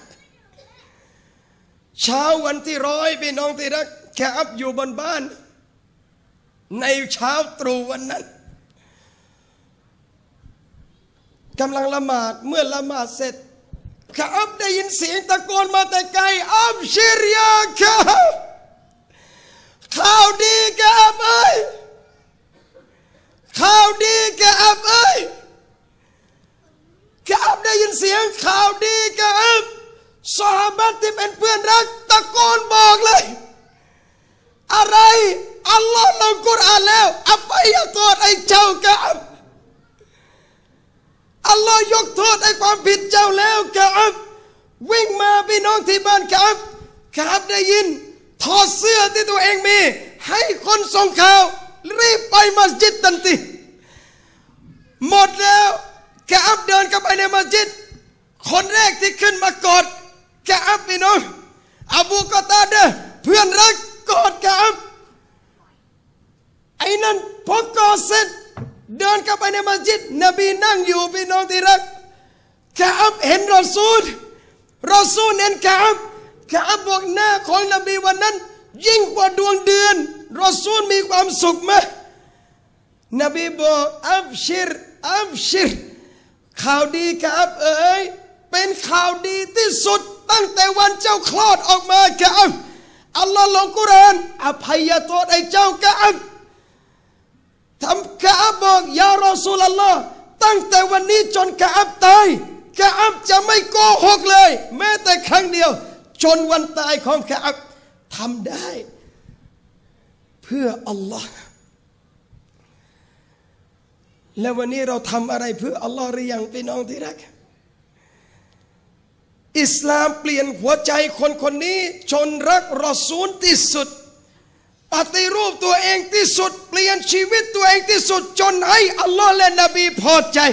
เช้าวันที่ร้อยพี่น้องที่รักกะอับอยู่บนบ้านในเช้าตรู่วันนั้นกำลังละหมาดเมื่อละหมาดเสร็จกะอับได้ยินเสียงตะโกนมาแต่ไกลอับชิรยากะอับข่าวดีกะอับเอ้ยข่าวดีกะอับเอ้ยกะอับได้ยินเสียงข่าวดีกะอับซอฮาบะห์ที่เป็นเพื่อนรักตะโกนบอกเลยอะไรอัลลอฮ์ลงกุรอานแล้วอภัยโทษไอ้เจ้ากะอับอัลลอฮ์ยกโทษไอ้ความผิดเจ้าแล้วกะอับวิ่งมาพี่น้องที่บ้านกะอับกะอับได้ยินถอดเสื้อที่ตัวเองมีให้คนส่งข่าวรีบไปมัสยิดทันทีหมดแล้วกะอับเดินเข้าไปในมัสยิดคนแรกที่ขึ้นมากอดกะอับพี่น้องอบูกอตาเดะเพื่อนรักกอดกะอับไอ้นั่นพอกอดเสร็จเดินเข้าไปในมัสยิดนบีนั่งอยู่พี่น้องที่รักกะอับเห็นรอซูลรอซูลเห็นกะอับกะอับบอกหน้าของนบีวันนั้นยิ่งกว่าดวงเดือนรอซูลมีความสุขไหมนบีบอกอับชิรอับชิรข่าวดีกะอับเอ๋ยเป็นข่าวดีที่สุดตั้งแต่วันเจ้าคลอดออกมากะอับอัลลอฮ์ลงกุรอานอภัยโทษไอ้เจ้ากะอับทำกะอับบอกยารอซูลอัลลอฮ์ตั้งแต่วันนี้จนกะอับตายกะอับจะไม่โกหกเลยแม้แต่ครั้งเดียวจนวันตายของกะอับทำได้เพื่ออัลลอฮ์แล้ววันนี้เราทำอะไรเพื่ออัลลอฮ์หรือยังพี่น้องที่รักอิสลามเปลี่ยนหัวใจคนคนนี้จนรักรอซูลที่สุดปฏิรูปตัวเองที่สุดเปลี่ยนชีวิตตัวเองที่สุดจนให้อัลลอฮ์และนบีพอใจ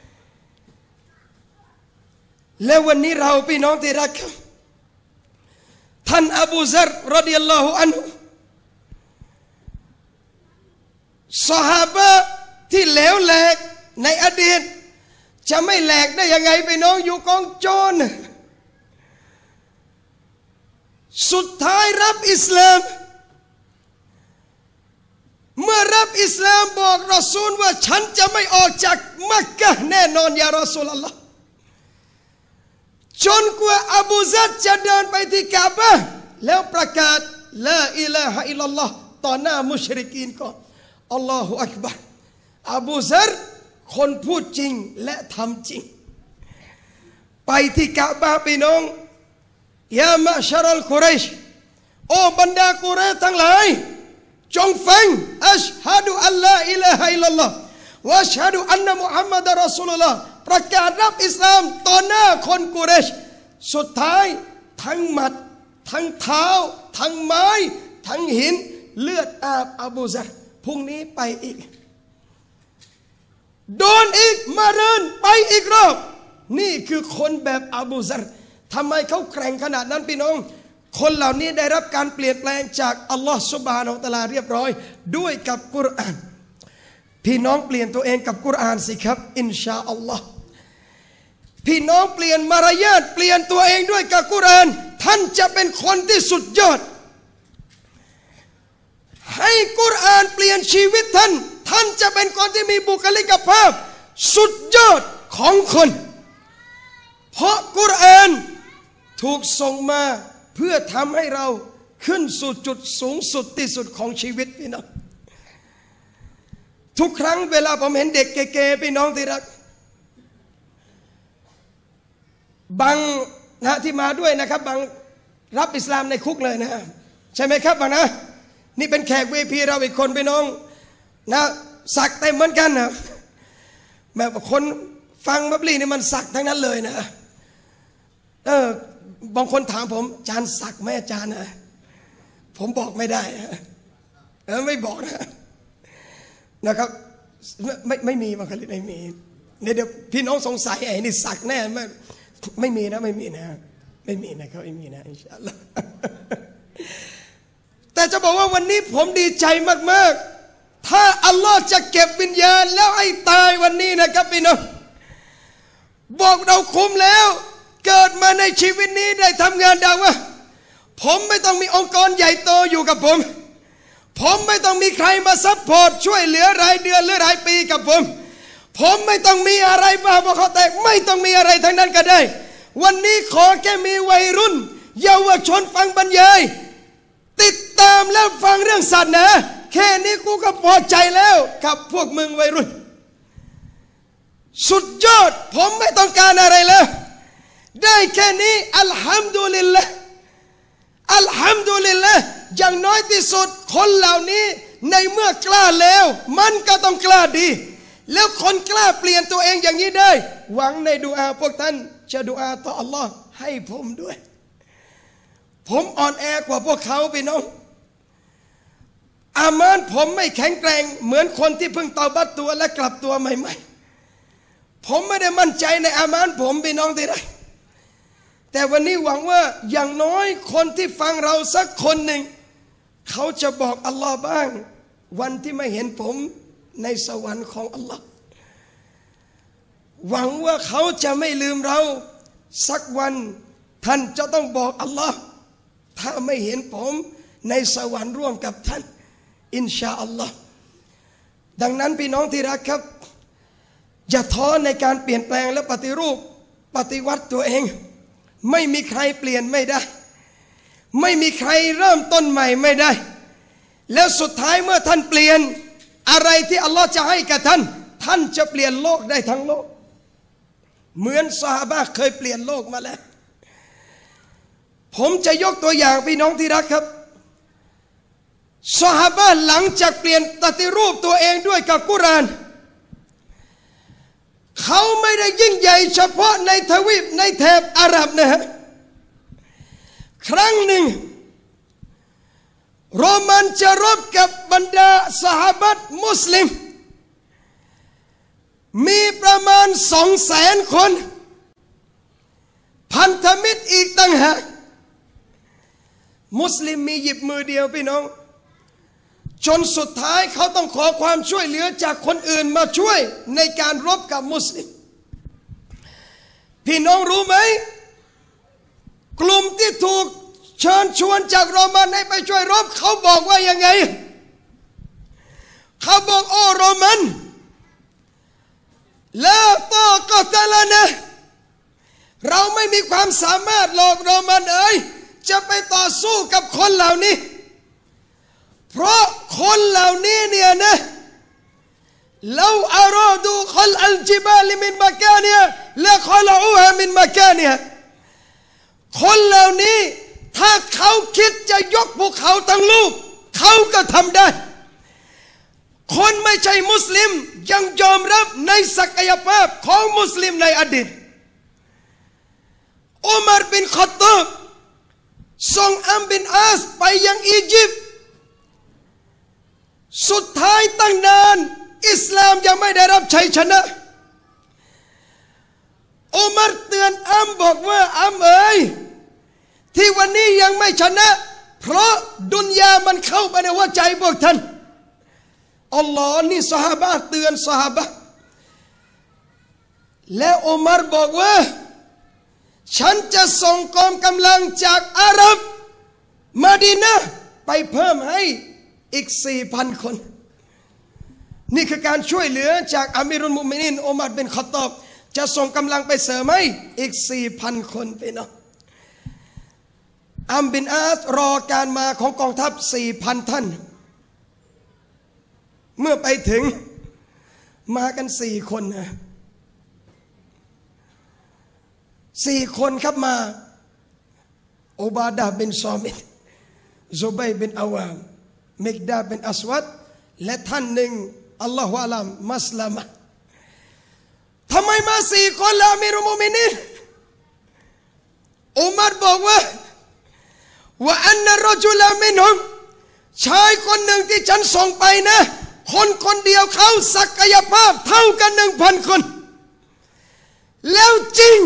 และวันนี้เราพี่น้องที่รักท่านอบูซัรรอฎิยัลลอฮุอันฮุซอฮาบะห์ที่เหลวแหลกในอดีตจะไม่แหลกได้ยังไงพี่น้องอยู่กองโจรสุดท้ายรับอิสลามเมื่อรับอิสลามบอกรอซูลว่าฉันจะไม่ออกจากมักกะฮ์แน่นอนยารอซูลอัลลอฮ์จนกว่าอบูซัรจะเดินไปที่กาบะห์แล้วประกาศลาอิลาฮะอิลลัลลอฮ์ต่อหน้ามุชริกีนก่อนอัลลอฮุอักบัรอบูซัรคนพูดจริงและทำจริงไปที่กาบะห์พี่น้องยามะชะรัลกุเรชโอ้บรรดากุเรชทั้งหลายจงฟังอัชฮะดุอัลลาอิลาฮะอิลลัลลอฮ์วะอัชฮะดุอันนะมุฮัมมัดรอซูลุลลอฮ์ประกาศรับอิสลามต่อหน้าคนกุเรชสุดท้ายทั้งหมัดทั้งเท้าทั้งไม้ทั้งหินเลือดอาบอบูซัรพรุ่งนี้ไปอีกโดนอีกมาเรินไปอีกรอบนี่คือคนแบบอบูซัรทำไมเขาแกร่งขนาดนั้นพี่น้องคนเหล่านี้ได้รับการเปลี่ยนแปลงจากอัลลอฮฺซุบฮานะฮูวะตะอาลาเรียบร้อยด้วยกับกุรอานพี่น้องเปลี่ยนตัวเองกับกุรอานสิครับอินชาอัลลอฮ์พี่น้องเปลี่ยนมารยาทเปลี่ยนตัวเองด้วยกับกุรอานท่านจะเป็นคนที่สุดยอดให้กุรอานเปลี่ยนชีวิตท่านท่านจะเป็นคนที่มีบุคลิกภาพสุดยอดของคนเพราะกุรอานถูกส่งมาเพื่อทำให้เราขึ้นสู่จุดสูงสุดที่สุดของชีวิตพี่น้องทุกครั้งเวลาผมเห็นเด็กเก๋ๆพี่น้องที่รักบางนะที่มาด้วยนะครับบางรับอิสลามในคุกเลยนะใช่ไหมครับบางนะนี่เป็นแขก วี ไอ พี เราอีกคนพี่น้องนะสักเต็มเหมือนกันนะแบบคนฟังมับลีนี่มันสักทั้งนั้นเลยนะเออบางคนถามผมอาจารย์สักไหมอาจารย์นะผมบอกไม่ได้เออไม่บอกนะนะครับไม่ไม่มีบางคนไม่มีเนี่ยเดี๋ยวพี่น้องสงสัยไอ้นี่สักแน่ไม่ไม่มีนะไม่มีนะไม่มีนะครับไม่มีนะอินชาอัลลอฮ์แต่จะบอกว่าวันนี้ผมดีใจมากๆถ้าอัลลอฮ์จะเก็บวิญญาณแล้วไอ้ตายวันนี้นะครับพี่น้องบอกเราคุ้มแล้วเกิดมาในชีวิตนี้ได้ทำงานดาวะผมไม่ต้องมีองค์กรใหญ่โตอยู่กับผมผมไม่ต้องมีใครมาซัพพอร์ตช่วยเหลือรายเดือนหรือรายปีกับผมผมไม่ต้องมีอะไรบ้าบอคอแตกไม่ต้องมีอะไรทั้งนั้นก็ได้วันนี้ขอแค่มีวัยรุ่นเยาวชนฟังบรรยายติดตามแล้วฟังเรื่องศาสนาแค่นี้กูก็พอใจแล้วกับพวกมึงวัยรุ่นสุดยอดผมไม่ต้องการอะไรแล้วได้แค่นี้อัลฮัมดุลิลละอัลฮัมดุลิลละอย่างน้อยที่สุดคนเหล่านี้ในเมื่อกล้าแล้วมันก็ต้องกล้าดีแล้วคนกล้าเปลี่ยนตัวเองอย่างนี้ได้หวังในดุอาพวกท่านจะดุอาต่ออัลลอฮ์ให้ผมด้วยผมอ่อนแอกว่าพวกเขาพี่น้องอามานผมไม่แข็งแกร่งเหมือนคนที่เพิ่งเตาบัตตัวและกลับตัวใหม่ๆผมไม่ได้มั่นใจในอามานผมพี่น้องที่ไรแต่วันนี้หวังว่าอย่างน้อยคนที่ฟังเราสักคนหนึ่งเขาจะบอกอัลลอฮ์บ้างวันที่ไม่เห็นผมในสวรรค์ของอัลลอฮ์หวังว่าเขาจะไม่ลืมเราสักวันท่านจะต้องบอกอัลลอฮ์ถ้าไม่เห็นผมในสวรรค์ร่วมกับท่านอินชาอัลลอฮ์ดังนั้นพี่น้องที่รักครับอย่าท้อในการเปลี่ยนแปลงและปฏิรูปปฏิวัติตัวเองไม่มีใครเปลี่ยนไม่ได้ไม่มีใครเริ่มต้นใหม่ไม่ได้แล้วสุดท้ายเมื่อท่านเปลี่ยนอะไรที่อัลลอฮ์จะให้กับท่านท่านจะเปลี่ยนโลกได้ทั้งโลกเหมือนซอฮาบะห์เคยเปลี่ยนโลกมาแล้วผมจะยกตัวอย่างพี่น้องที่รักครับซอฮาบะห์หลังจากเปลี่ยนปฏิรูปตัวเองด้วยกับกุรอานเขาไม่ได้ยิ่งใหญ่เฉพาะในทวีปในแถบอาหรับนะฮะครั้งหนึ่งโรมันจะรบกับบรรดาสหาบัตมุสลิมมีประมาณสองแสนคนพันธมิตรอีกต่างหากมุสลิมมีหยิบมือเดียวพี่น้องจนสุดท้ายเขาต้องขอความช่วยเหลือจากคนอื่นมาช่วยในการรบกับมุสลิมพี่น้องรู้ไหมกลุ่มที่ถูกเชิญชวนจากโรมันให้ไปช่วยรบเขาบอกว่ายังไงเขาบอกโอ้โรมันแล้วต่อก็ตะละนะเราไม่มีความสามารถหลอกโรมันเอ๋ยจะไปต่อสู้กับคนเหล่านี้เพราะคนเหล่านี้เนี่ยนะเราอารอดูขลอัลจิบาลมินมากาเนียและขลอูฮามินมากาเนียคนเหล่านี้ถ้าเขาคิดจะยกภูเขาทั้งลูกเขาก็ทำได้คนไม่ใช่มุสลิมยังยอมรับในศักยภาพของมุสลิมในอดีตอุมัรบินค็อฏฏอบส่งอัมบินอาสไปยังอียิปต์สุดท้ายตั้งนานอิสลามยังไม่ได้รับชัยชนะอุมัรเตือนอัมบอกว่าอัมเอ๋ยที่วันนี้ยังไม่ชนะเพราะดุนยามันเข้าไปในหัวใจพวกท่านอัลลอฮ์นี่ซอฮาบะห์เตือนซอฮาบะห์และอุมัรบอกว่าฉันจะส่งกองกำลังจากอาหรับมะดีนะห์ไปเพิ่มให้อีก สี่พัน คนนี่คือการช่วยเหลือจากอามีรุลมุมินีนอุมัรบินค็อฏฏอบจะส่งกำลังไปเสริมให้อีก สี่พัน คนไปเนาะอัมบินอาสรอการมาของกองทัพ สี่พัน ท่านเมื่อไปถึงมากันสี่คนนะสี่คนครับมาอุบาดะห์บินซอมิตซุบัยบินอาวามมิกดาบินอัสวัดและท่านหนึ่งอัลลอฮฺอะลัมมัสลามะทำไมมาสี่คนละอามีรุลมุมินีนอุมัรบอกว่าว่าอันนรจุลมินฮุมชายคนหนึ่งที่ฉันส่งไปนะคนคนเดียวเขาศักยภาพเท่ากันหนึ่งพันคนแล้วจริง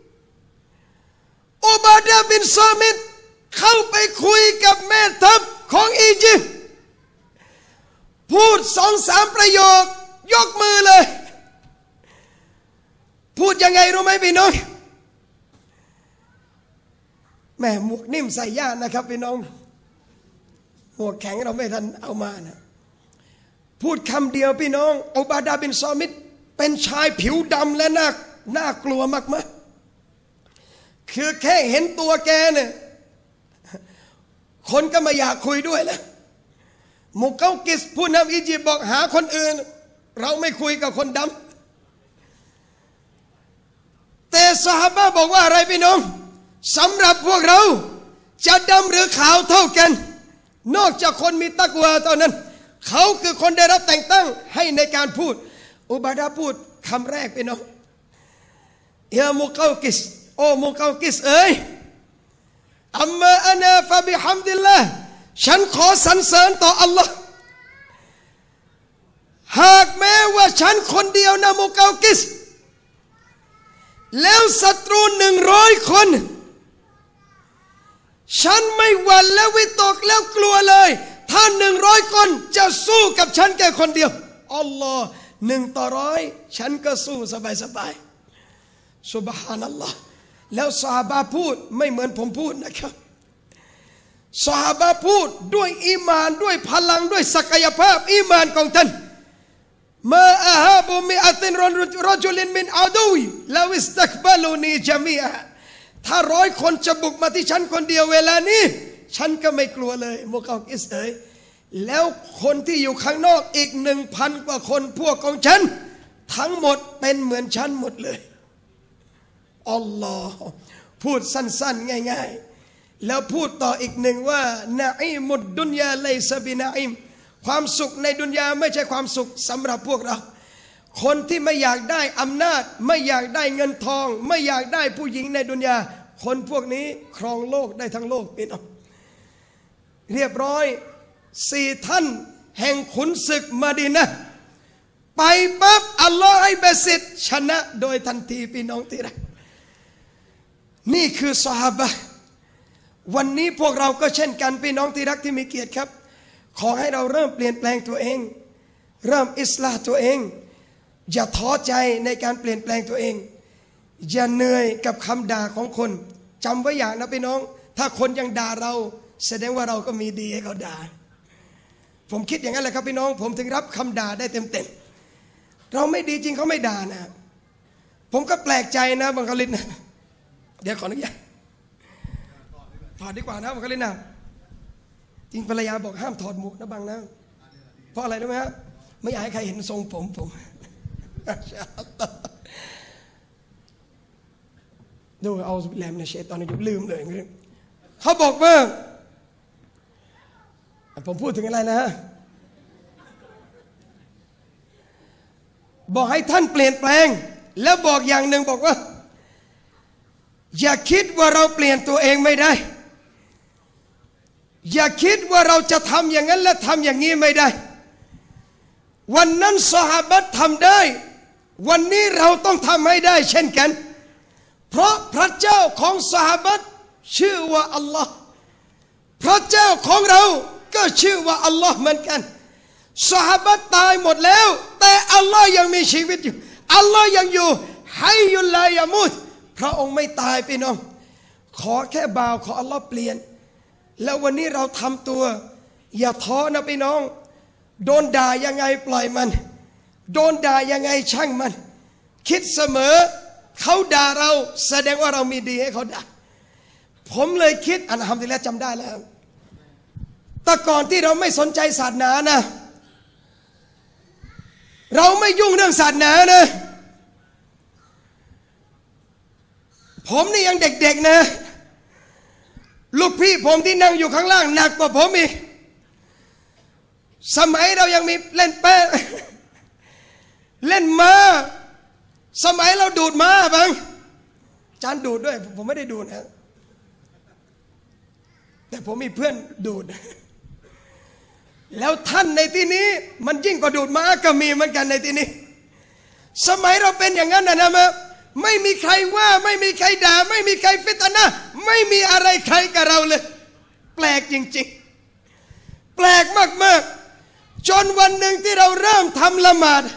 อุบาดะห์บินซามิตเข้าไปคุยกับแม่ทัพของอียิปต์พูดสองสามประโยคยกมือเลยพูดยังไงรู้ไหมพี่น้องแม่หมวกนิ่มใส่ย่านะครับพี่น้องหมวกแข็งเราไม่ทันเอามานะพูดคำเดียวพี่น้องอุบาดะห์บินซอมิตเป็นชายผิวดำและน่าน่ากลัวมากๆคือแค่เห็นตัวแกเนี่ยคนก็ไม่อยากคุยด้วยแล้วมุกเกากิสผู้นำอียิปต์บอกหาคนอื่นเราไม่คุยกับคนดำแต่ซอฮาบะห์บอกว่าอะไรพี่น้องสำหรับพวกเราจะดำหรือขาวเท่ากันนอกจากคนมีตักวาเท่านั้นเขาคือคนได้รับแต่งตั้งให้ในการพูดอุบาดะห์พูดคำแรกพี่น้องยามุกเกากิสโอ้มุกเกากิสเอ้ยอัมมาอานาฟะบิฮัมดิลลาห์ฉันขอสรรเสริญต่ออัลลอฮ์หากแม้ว่าฉันคนเดียวนะมุกเกากิสแล้วศัตรูหนึ่งร้อยคนฉันไม่หวั่นและวิตกแล้วกลัวเลยถ้าหนึ่งร้อยคนจะสู้กับฉันแค่คนเดียวอัลลอฮ์หนึ่งต่อร้อยฉันก็สู้สบายสบายซุบฮานัลลอฮ์แล้วซอฮาบะห์พูดไม่เหมือนผมพูดนะครับซอฮาบะห์พูดด้วยอีมานด้วยพลังด้วยศักยภาพอีมานของท่านมาอาฮาบุมิอัตินรจุลินมินอาดูยลาวิสตักบาลูนีจามีอะถ้าร้อยคนจะบุกมาที่ฉันคนเดียวเวลานี้ฉันก็ไม่กลัวเลยมุกเกากิสเอ๋ยแล้วคนที่อยู่ข้างนอกอีกหนึ่งพันกว่าคนพวกของฉันทั้งหมดเป็นเหมือนฉันหมดเลยอัลลอฮ์พูดสั้นๆง่ายๆแล้วพูดต่ออีกหนึ่งว่านะอีมุดดุนยาไลซะบินะอิมความสุขในดุนยาไม่ใช่ความสุขสำหรับพวกเราคนที่ไม่อยากได้อำนาจไม่อยากได้เงินทอง ไม่อยากได้ผู้หญิงในดุนยาคนพวกนี้ครองโลกได้ทั้งโลกพี่น้องเรียบร้อยสี่ท่านแห่งขุนศึกมะดีนะห์ไปปั๊บอัลลอฮ์ให้เบสิตชนะโดยทันทีพี่น้องที่รักนี่คือซอฮาบะห์วันนี้พวกเราก็เช่นกันพี่น้องที่รักที่มีเกียรติครับขอให้เราเริ่มเปลี่ยนแปลงตัวเองเริ่มอิสลาห์ตัวเองอย่าท้อใจในการเปลี่ยนแปลงตัวเองอย่าเหนื่อยกับคำด่าของคนจำไว้อย่างนะพี่น้องถ้าคนยังด่าเราแสดงว่าเราก็มีดีให้เขาด่าผมคิดอย่างนั้นแหละครับพี่น้องผมถึงรับคำด่าได้เต็มๆเราไม่ดีจริงเขาไม่ด่านะผมก็แปลกใจนะบังคลินนะเดี๋ยวขออนุญาตถอดดีกว่านะบังคลินนะจริงภรรยาบอกห้ามถอดหมวกนะบังนะเพราะอะไรรู้ไหมฮะไม่อยากให้ใครเห็นทรงผมผมดูเอาแหลมในเชตตอนนี้ยุบลืมเลยเขาบอกว่าผมพูดถึงอะไรนะบอกให้ท่านเปลี่ยนแปลงแล้วบอกอย่างหนึ่งบอกว่าอย่าคิดว่าเราเปลี่ยนตัวเองไม่ได้อย่าคิดว่าเราจะทำอย่างนั้นและทำอย่างนี้ไม่ได้วันนั้นซอฮาบะห์ทำได้วันนี้เราต้องทำให้ได้เช่นกันเพราะพระเจ้าของซอฮาบะห์ชื่อว่าอัลลอฮ์พระเจ้าของเราก็ชื่อว่าอัลลอฮ์เหมือนกันซอฮาบะห์ตายหมดแล้วแต่อัลลอฮ์ยังมีชีวิตอยู่อัลลอฮ์ยังอยู่ฮัยยุลลายามุตพระองค์ไม่ตายพี่น้องขอแค่บ่าวขออัลลอฮ์เปลี่ยนแล้ววันนี้เราทำตัวอย่าท้อนะพี่น้องโดนด่ายังไงปล่อยมันโดนด่ายังไงช่างมันคิดเสมอเขาด่าเราแสดงว่าเรามีดีให้เขาด่าผมเลยคิดอันทำทีแล้วจำได้แล้วแต่ก่อนที่เราไม่สนใจศาสนานะเราไม่ยุ่งเรื่องศาสนานะผมนี่ยังเด็กๆนะลูกพี่ผมที่นั่งอยู่ข้างล่างหนักกว่าผมอีกสมัยเรายังมีเล่นแป้เล่นม้าสมัยเราดูดม้าบ้างจานดูดด้วยผมไม่ได้ดูดนะแต่ผมมีเพื่อนดูดแล้วท่านในที่นี้มันยิ่งกว่าดูดม้าก็มีเหมือนกันในที่นี้สมัยเราเป็นอย่างนั้นนะนะมะไม่มีใครว่าไม่มีใครด่าไม่มีใครฟิตนะไม่มีอะไรใครกับเราเลยแปลกจริงๆแปลกมากๆจนวันหนึ่งที่เราเริ่มทำละหมาด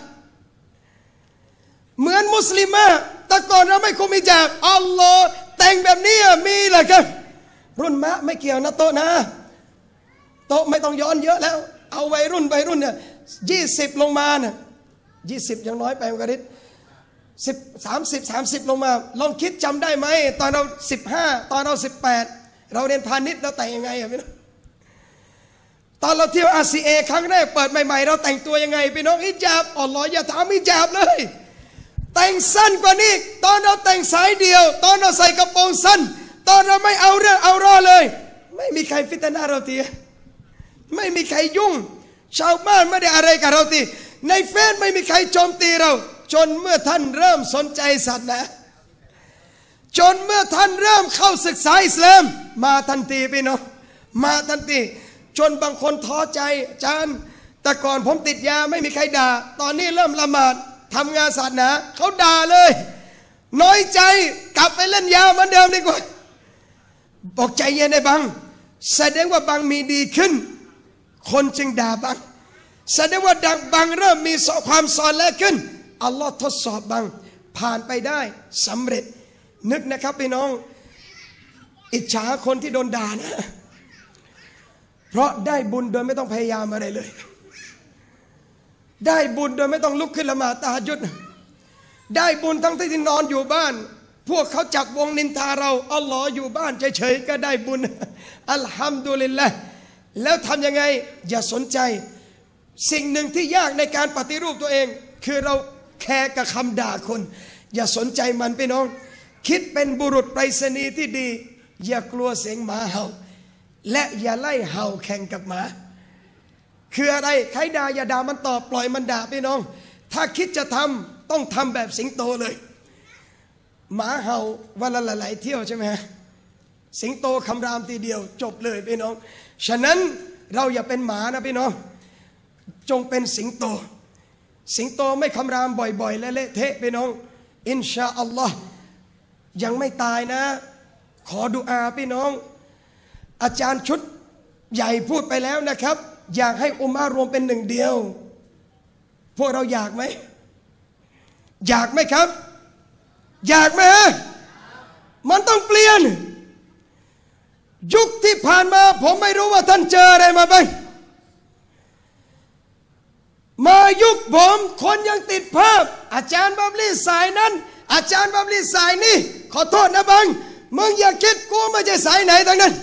เหมือนมุสลิมะแต่ก่อนเราไม่คุมฮิญาบอัลลอฮ์แต่งแบบนี้มีเหรอครับรุ่นมะไม่เกี่ยวนะโตนะโตไม่ต้องย้อนเยอะแล้วเอาวัยรุ่นวัยรุ่นเนี่ยยี่สิบลงมาเนี่ยยี่สิบยังน้อยไปกว่านิดสิบสามสิบสามสิบลงมาลองคิดจำได้ไหมตอนเราสิบห้าตอนเราสิบแปดเราเรียนพาณิชย์เราแต่งยังไงอะพี่น้องตอนเราเที่ยว อาร์ ซี เอ ครั้งแรกเปิดใหม่ๆเราแต่งตัวยังไงพี่น้องฮิญาบอัลลอฮ์อย่าถามฮิญาบเลยแต่งสั้นกว่านี้ตอนเราแต่งสายเดียวตอนเราใส่กระโปรงสั้นตอนเราไม่เอาเรื่องเอารอเลยไม่มีใครฟิตนาเราทีไม่มีใครยุ่งชาวบ้านไม่ได้อะไรกับเราทีในเฟซไม่มีใครโจมตีเราจนเมื่อท่านเริ่มสนใจศาสนาจนเมื่อท่านเริ่มเข้าศึกษาอิสลามมาทันทีพี่น้องมาทันทีจนบางคนท้อใจอาจารย์แต่ก่อนผมติดยาไม่มีใครด่าตอนนี้เริ่มละหมาดทำงานศาสนาเขาด่าเลยน้อยใจกลับไปเล่นยาเหมือนเดิมดีกว่าบอกใจเย็นไอ้บังแสดงว่าบังมีดีขึ้นคนจึงด่าบังแสดงว่าดังบังเริ่มมีความสอนแล้วขึ้นอัลลอฮ์ทดสอบบังผ่านไปได้สำเร็จนึกนะครับพี่น้องอิจฉาคนที่โดนด่านะเพราะได้บุญโดยไม่ต้องพยายามอะไรเลยได้บุญโดยไม่ต้องลุกขึ้นละหมาดตะฮัจญุดได้บุญทั้งที่นอนอยู่บ้านพวกเขาจับวงนินทาเราอัลลอฮ์อยู่บ้านเฉยๆก็ได้บุญอัลฮัมดุลิลละห์แล้วทำยังไงอย่าสนใจสิ่งหนึ่งที่ยากในการปฏิรูปตัวเองคือเราแคร์กับคำด่าคนอย่าสนใจมันพี่น้องคิดเป็นบุรุษไปรษณีย์ที่ดีอย่ากลัวเสียงหมาเห่าและอย่าไล่เห่าแข่งกับหมาคืออะไรใครด่าอย่าด่ามันตอบปล่อยมันด่าพี่น้องถ้าคิดจะทำต้องทำแบบสิงโตเลยหมาเห่าวันละหลายๆเที่ยวใช่ไหมฮะสิงโตคำรามทีเดียวจบเลยพี่น้องฉะนั้นเราอย่าเป็นหมานะพี่น้องจงเป็นสิงโตสิงโตไม่คำรามบ่อยๆและเละเทะพี่น้องอินชาอัลลอฮ์ยังไม่ตายนะขอดุอาพี่น้องอาจารย์ชุดใหญ่พูดไปแล้วนะครับอยากให้อุมมะรวมเป็นหนึ่งเดียวพวกเราอยากไหมอยากไหมครับอยากไหมมันต้องเปลี่ยนยุคที่ผ่านมาผมไม่รู้ว่าท่านเจออะไรมาบ้างมายุคผมคนยังติดภาพอาจารย์บับลี่สายนั้นอาจารย์บับลี่สายนี่ขอโทษนะบังมึงอย่าคิดกูไม่ใช่สายไหนทั้งนั้น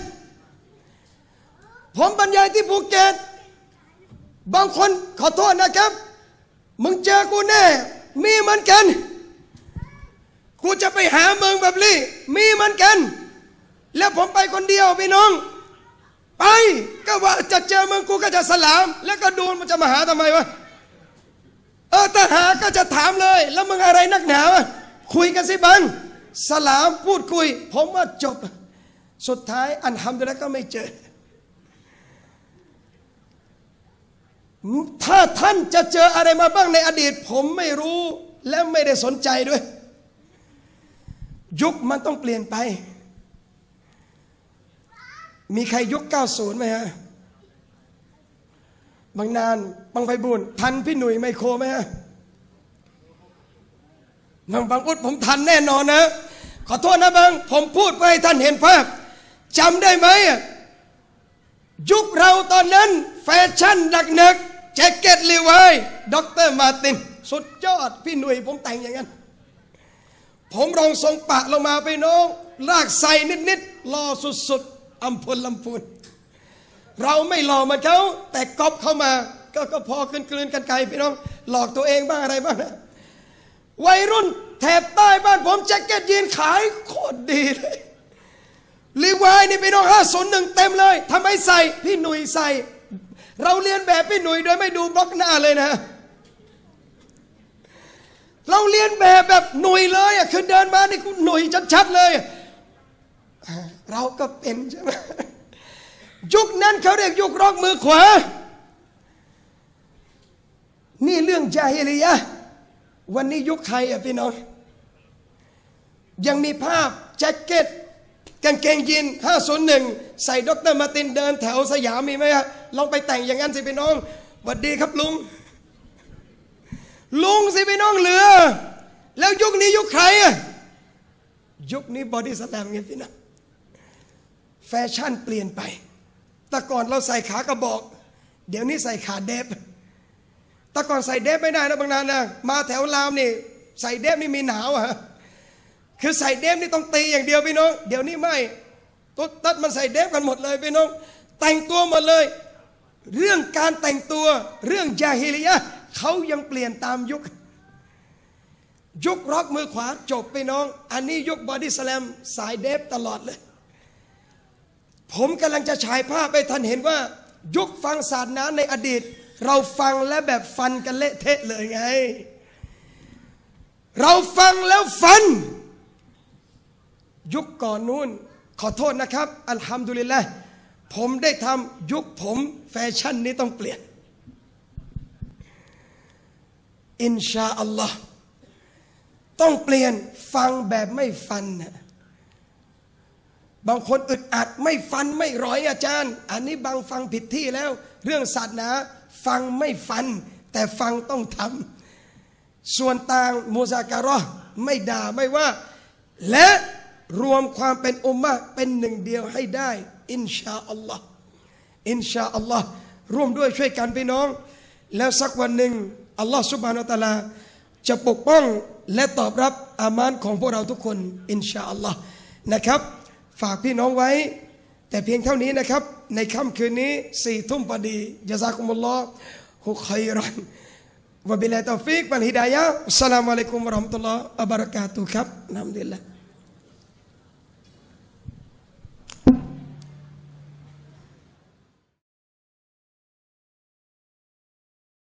ผมบรรยายที่ภูเก็ตบางคนขอโทษนะครับมึงเจอกูแน่มีเหมือนกันกูจะไปหามึงบับลี่มีเหมือนกันแล้วผมไปคนเดียวพี่น้องไปก็ว่าจะเจอมึงกูก็จะสลามแล้วก็ดูมันจะมาหาทำไมวะเออถ้าหาก็จะถามเลยแล้วมึงอะไรนักหนาวะคุยกันสิบังสลามพูดคุยผมว่าจบสุดท้ายอันฮัมดุลิลละห์ก็ไม่เจอถ้าท่านจะเจออะไรมาบ้างในอดีตผมไม่รู้และไม่ได้สนใจด้วยยุคมันต้องเปลี่ยนไปมีใครยุคเก้าสิบไหมฮะบางนานบางไพบูลย์ทันพี่หนุ่ยไมโครไหมฮะบางบางอุดผมทันแน่นอนนะขอโทษนะบางผมพูดไปให้ท่านเห็นภาพจำได้ไหมยุคเราตอนนั้นแฟชั่นหนักๆแจ็คเก็ตลีวายด็อกเตอร์มาร์ตินสุดยอดพี่หนุ่ยผมแต่งอย่างนั้นผมรองทรงปะลงมาไปน้องลากใส่นิดๆรอสุดๆอัมพลลำพูนเราไม่หล่อเหมือนเขาแต่ก๊อปเข้ามาก็ก็พอคลืนๆกันไกลพี่น้องหลอกตัวเองบ้างอะไรบ้างนะวัยรุ่นแถบใต้บ้านผมแจ็คเก็ตยีนขายโคตรดีเลยลีวายนี่พี่น้องห้าศูนย์หนึ่งเต็มเลยทำไมใส่พี่หนุ่ยใส่เราเรียนแบบพี่หนุ่ยโดยไม่ดูบล็อกหน้าเลยนะเราเรียนแบบแบบหนุ่ยเลยอ่ะคือเดินมานี่คุณหนุ่ยชัดๆเลยเราก็เป็นใช่ไหมยุคนั้นเขาเรียกยุครอกมือขวานี่เรื่องญาฮิลิยะห์วันนี้ยุคใครอ่ะพี่น้องยังมีภาพแจ็คเก็ตกางเกงยีนห้าศูนย์หนึ่งใส่ด็อกเตอร์มาร์ตินเดินแถวสยามมีไหมฮะลองไปแต่งอย่างนั้นสิพี่น้องสวัสดีครับลุงลุงสิพี่น้องเหลือแล้วยุคนี้ยุคใครอ่ะยุคนี้บอดี้สแลมไงพี่น้องแฟชั่นเปลี่ยนไปแต่ก่อนเราใส่ขากระบอกเดี๋ยวนี้ใส่ขาเดฟแต่ก่อนใส่เดฟไม่ได้นะบางนานนะมาแถวลาวนี่ใส่เดฟนี่มีหนาวอ่ะคือใส่เดฟนี่ต้องตีอย่างเดียวพี่น้องเดี๋ยวนี้ไม่ตุ๊ดตัดมันใส่เดฟกันหมดเลยพี่น้องแต่งตัวหมดเลยเรื่องการแต่งตัวเรื่องญาฮิลิยะห์เขายังเปลี่ยนตามยุคยุคร็อกมือขวาจบพี่น้องอันนี้ยุคบอดี้สแลมสายเดฟตลอดเลยผมกำลังจะฉายภาพให้ท่านเห็นว่ายุคฟังศาสนาในอดีตเราฟังและแบบฟันกันเละเทะเลยไงเราฟังแล้วฟันยุคก่อนนู้นขอโทษนะครับอัลฮัมดุลิลละห์ผมได้ทำยุคผมแฟชั่นนี้ต้องเปลี่ยนอินชาอัลลอฮ์ต้องเปลี่ยนฟังแบบไม่ฟันนะบางคนอึดอัดไม่ฟันไม่ร้อยอาจารย์อันนี้บางฟังผิดที่แล้วเรื่องศาสนาฟังไม่ฟันแต่ฟังต้องทำส่วนต่างมุซาการะห์ไม่ด่าไม่ว่าและรวมความเป็นอุมมะห์เป็นหนึ่งเดียวให้ได้อินชาอัลลอฮ์อินชาอัลลอฮ์ร่วมด้วยช่วยกันพี่น้องแล้วสักวันหนึ่งอัลลอฮ์ซุบฮานะฮูวะตะอาลาจะปกป้องและตอบรับอามานของพวกเราทุกคนอินชาอัลลอฮ์นะครับฝากพี่น้องไว้แต่เพียงเท่านี้นะครับในค่ำคืนนี้สี่ทุ่มพอดีญะซากุมุลลอฮ์ฮุค็อยรันวะบิลลาฮิตตอฟิกวัลฮิดายะฮ์อัสสลามุอะลัยกุมวะเราะห์มะตุลลอฮ์วะบะเราะกาตุฮ์ครับอัลฮัมดุลิลลาฮ์